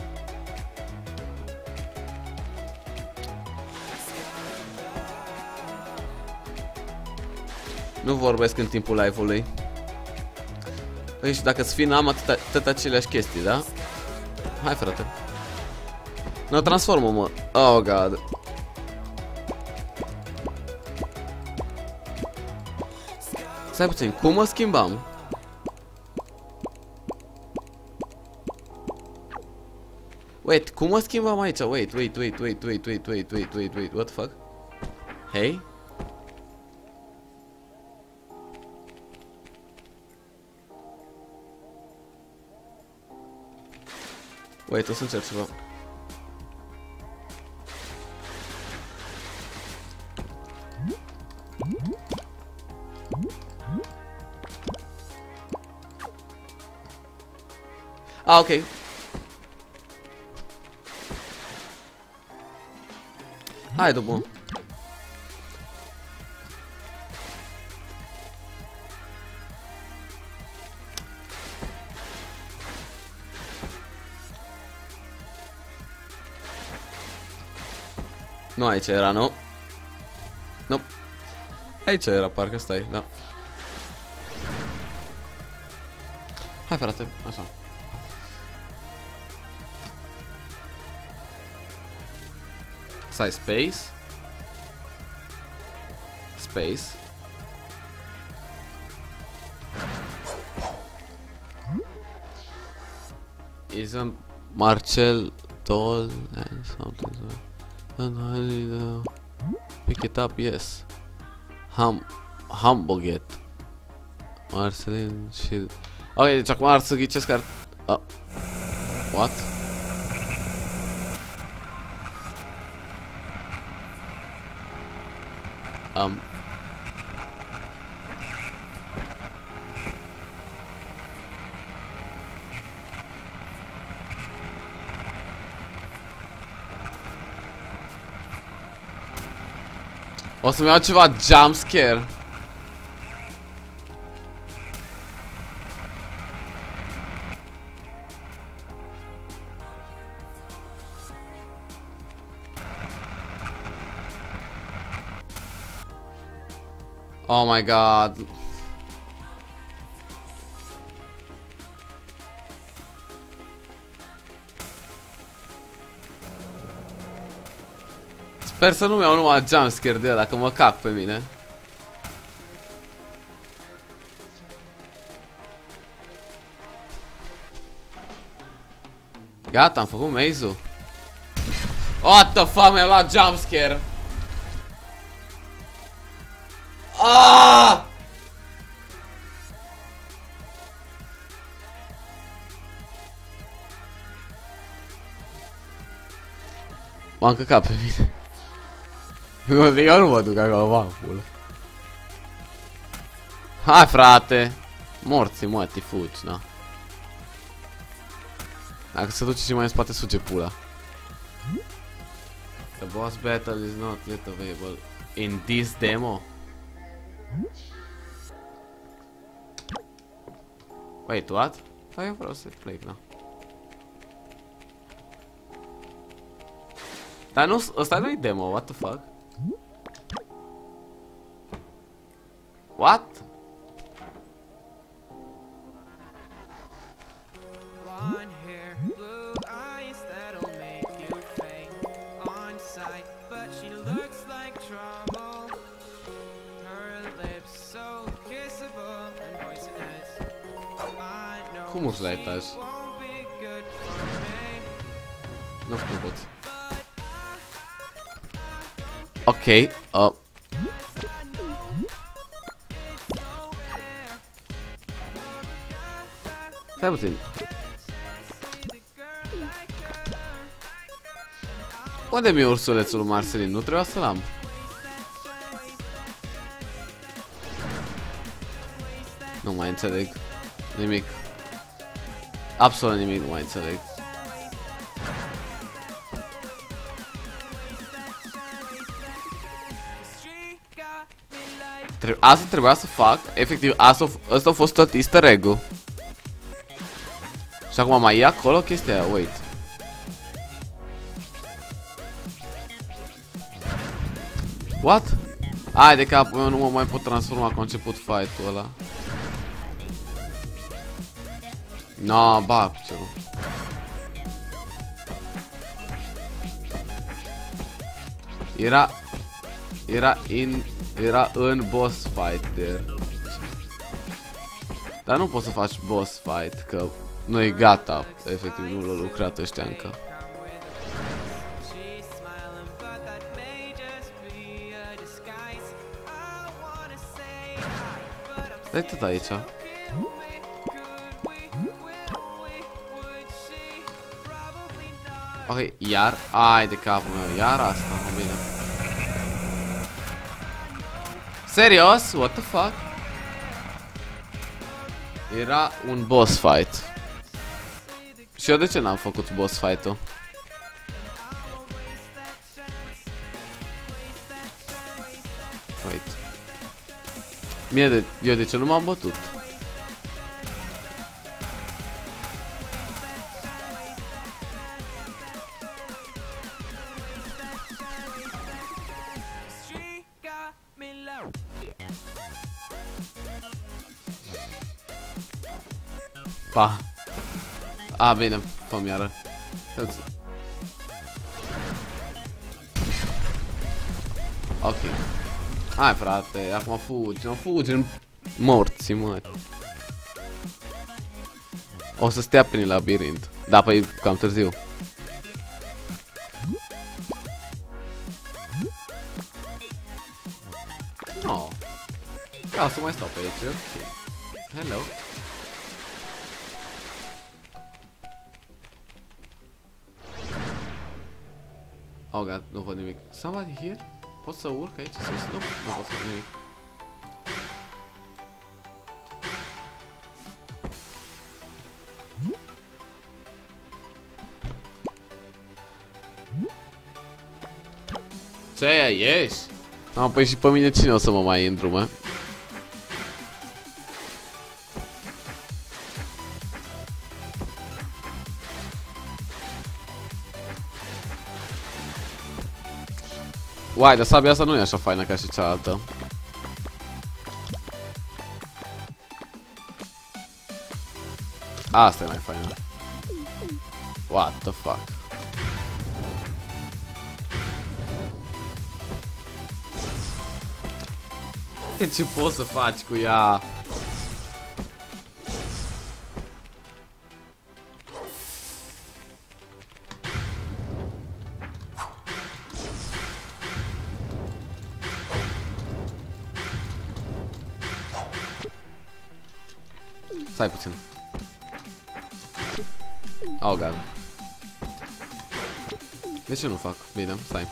Nu vorbesc în timpul live-ului. Păi și dacă-ți fi n-am atâta, atâta aceleași chestii, da? Hai, frate. Nu, transformă, mă. Oh, God. Stai puțin, cum mă schimbam? Wait, cum mă schimbam aici? Wait, wait, wait, wait, wait, wait, wait, wait, wait, wait, what the fuck? Hey? Wait, o să încerc ceva. Ah, ok. Hai, după. Nu aici era, nu? Nu. Aici era, parcă, stai, da. Hai frate, așa. Stai, space. Space. Isn't Marcel tall and something so and I need to pick it up, yes. Hum Humboget. Marcelin și... Ok, deci acum ar să ghicesc că ar... Oh. What? Um... O să-mi iau ceva jumpscare. Oh my god. Sper să nu-mi iau numai jumpscare de ăla, că mă cac pe mine. Gata, am făcut maze-ul. What the fuck, mi-a luat jumpscare. Ah! M-am căcat pe mine. Eu nu mă duc acolo, mă, pulă. Hai, frate. Morți, mă, te fugi, na. Dacă se duce și mai în spate, suge pula. The boss battle is not yet available in this demo. Wait, what? Hai, eu vreau să plec, na. Dar nu, ăsta nu-i demo, what the fuck? What? Blonde hair, blue eyes that'll make you faint on sight, but she looks like trouble. Her lips so kissable and poisonous. I know Cum urci la etaj? she won't be good for me. Nu știu cum pot. Ok, uh. Stai puțin. Unde mi-e ursulețul lui Marcelin? Nu trebuia să-l am. Nu mai înțeleg nimic. Absolut nimic nu mai înțeleg. Asta trebuia să fac, efectiv, asta, asta a fost tot easter egg-ul. Și acum mai e acolo chestia aia, wait. What? Ai de cap, eu nu mă mai pot transforma, că a început fight-ul ăla. No, ba, piciorul. Era... Era in... Era în boss fight there. Dar nu poți să faci boss fight, că nu e gata, efectiv nu l-au lucrat ăștia încă. Stai tot aici. Ok, iar, ai de capul meu, iar asta, bine. Serios? What the fuck? Era un boss fight. Și eu de ce n-am făcut boss fight-ul? Wait. Mie de, eu de ce nu m-am bătut? Pa. A, bine, fă-mi iară. Ok. Hai, frate, acum fugi, nu fugi în morți, mă. O să stea prin labirint. Da, păi cam târziu. No. Vreau să mai stau pe aici. Hello. Oh god, nu văd nimic. Somebody here? Pot să urc aici? Sus? Nu, nu pot să văd nimic. Ce aia, ieși? Am, păi și pe mine cine o să mă mai intru, mă? Uai, dar sabia asta nu e așa faină ca și cealaltă. Asta e mai faină. What the fuck? Ce poți să faci cu ea? Stai puțin. Oh, god. De ce nu fac? Bine, stai.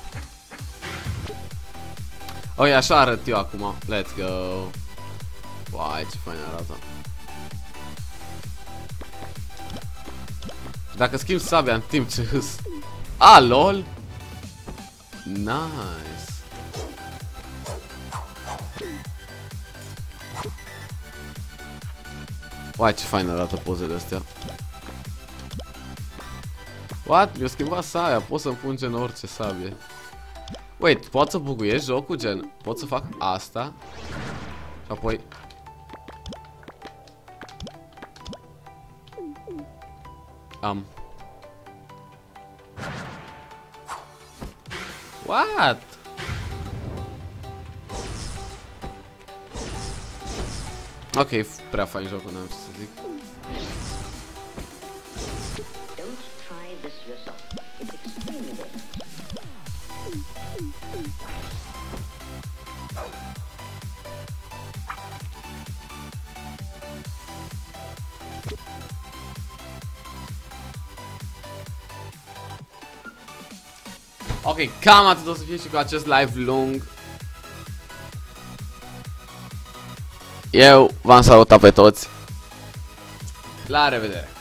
Oh, e așa arăt eu acum. Let's go. Uai, ce fain arată. Dacă schimb sabia în timp ce hâs. A, lol. Nice. Uai, ce fain arată pozele astea. What? Mi-a schimbat sabia. Pot să-mi pun gen orice sabie. Wait, pot să buguiesc jocul, gen, pot să fac asta și apoi... Am... What? Ok, prea fain jocul, n-am ce să zic. Ok, cam atât o să fie și cu acest live lung. Eu v-am salutat pe toți. La revedere!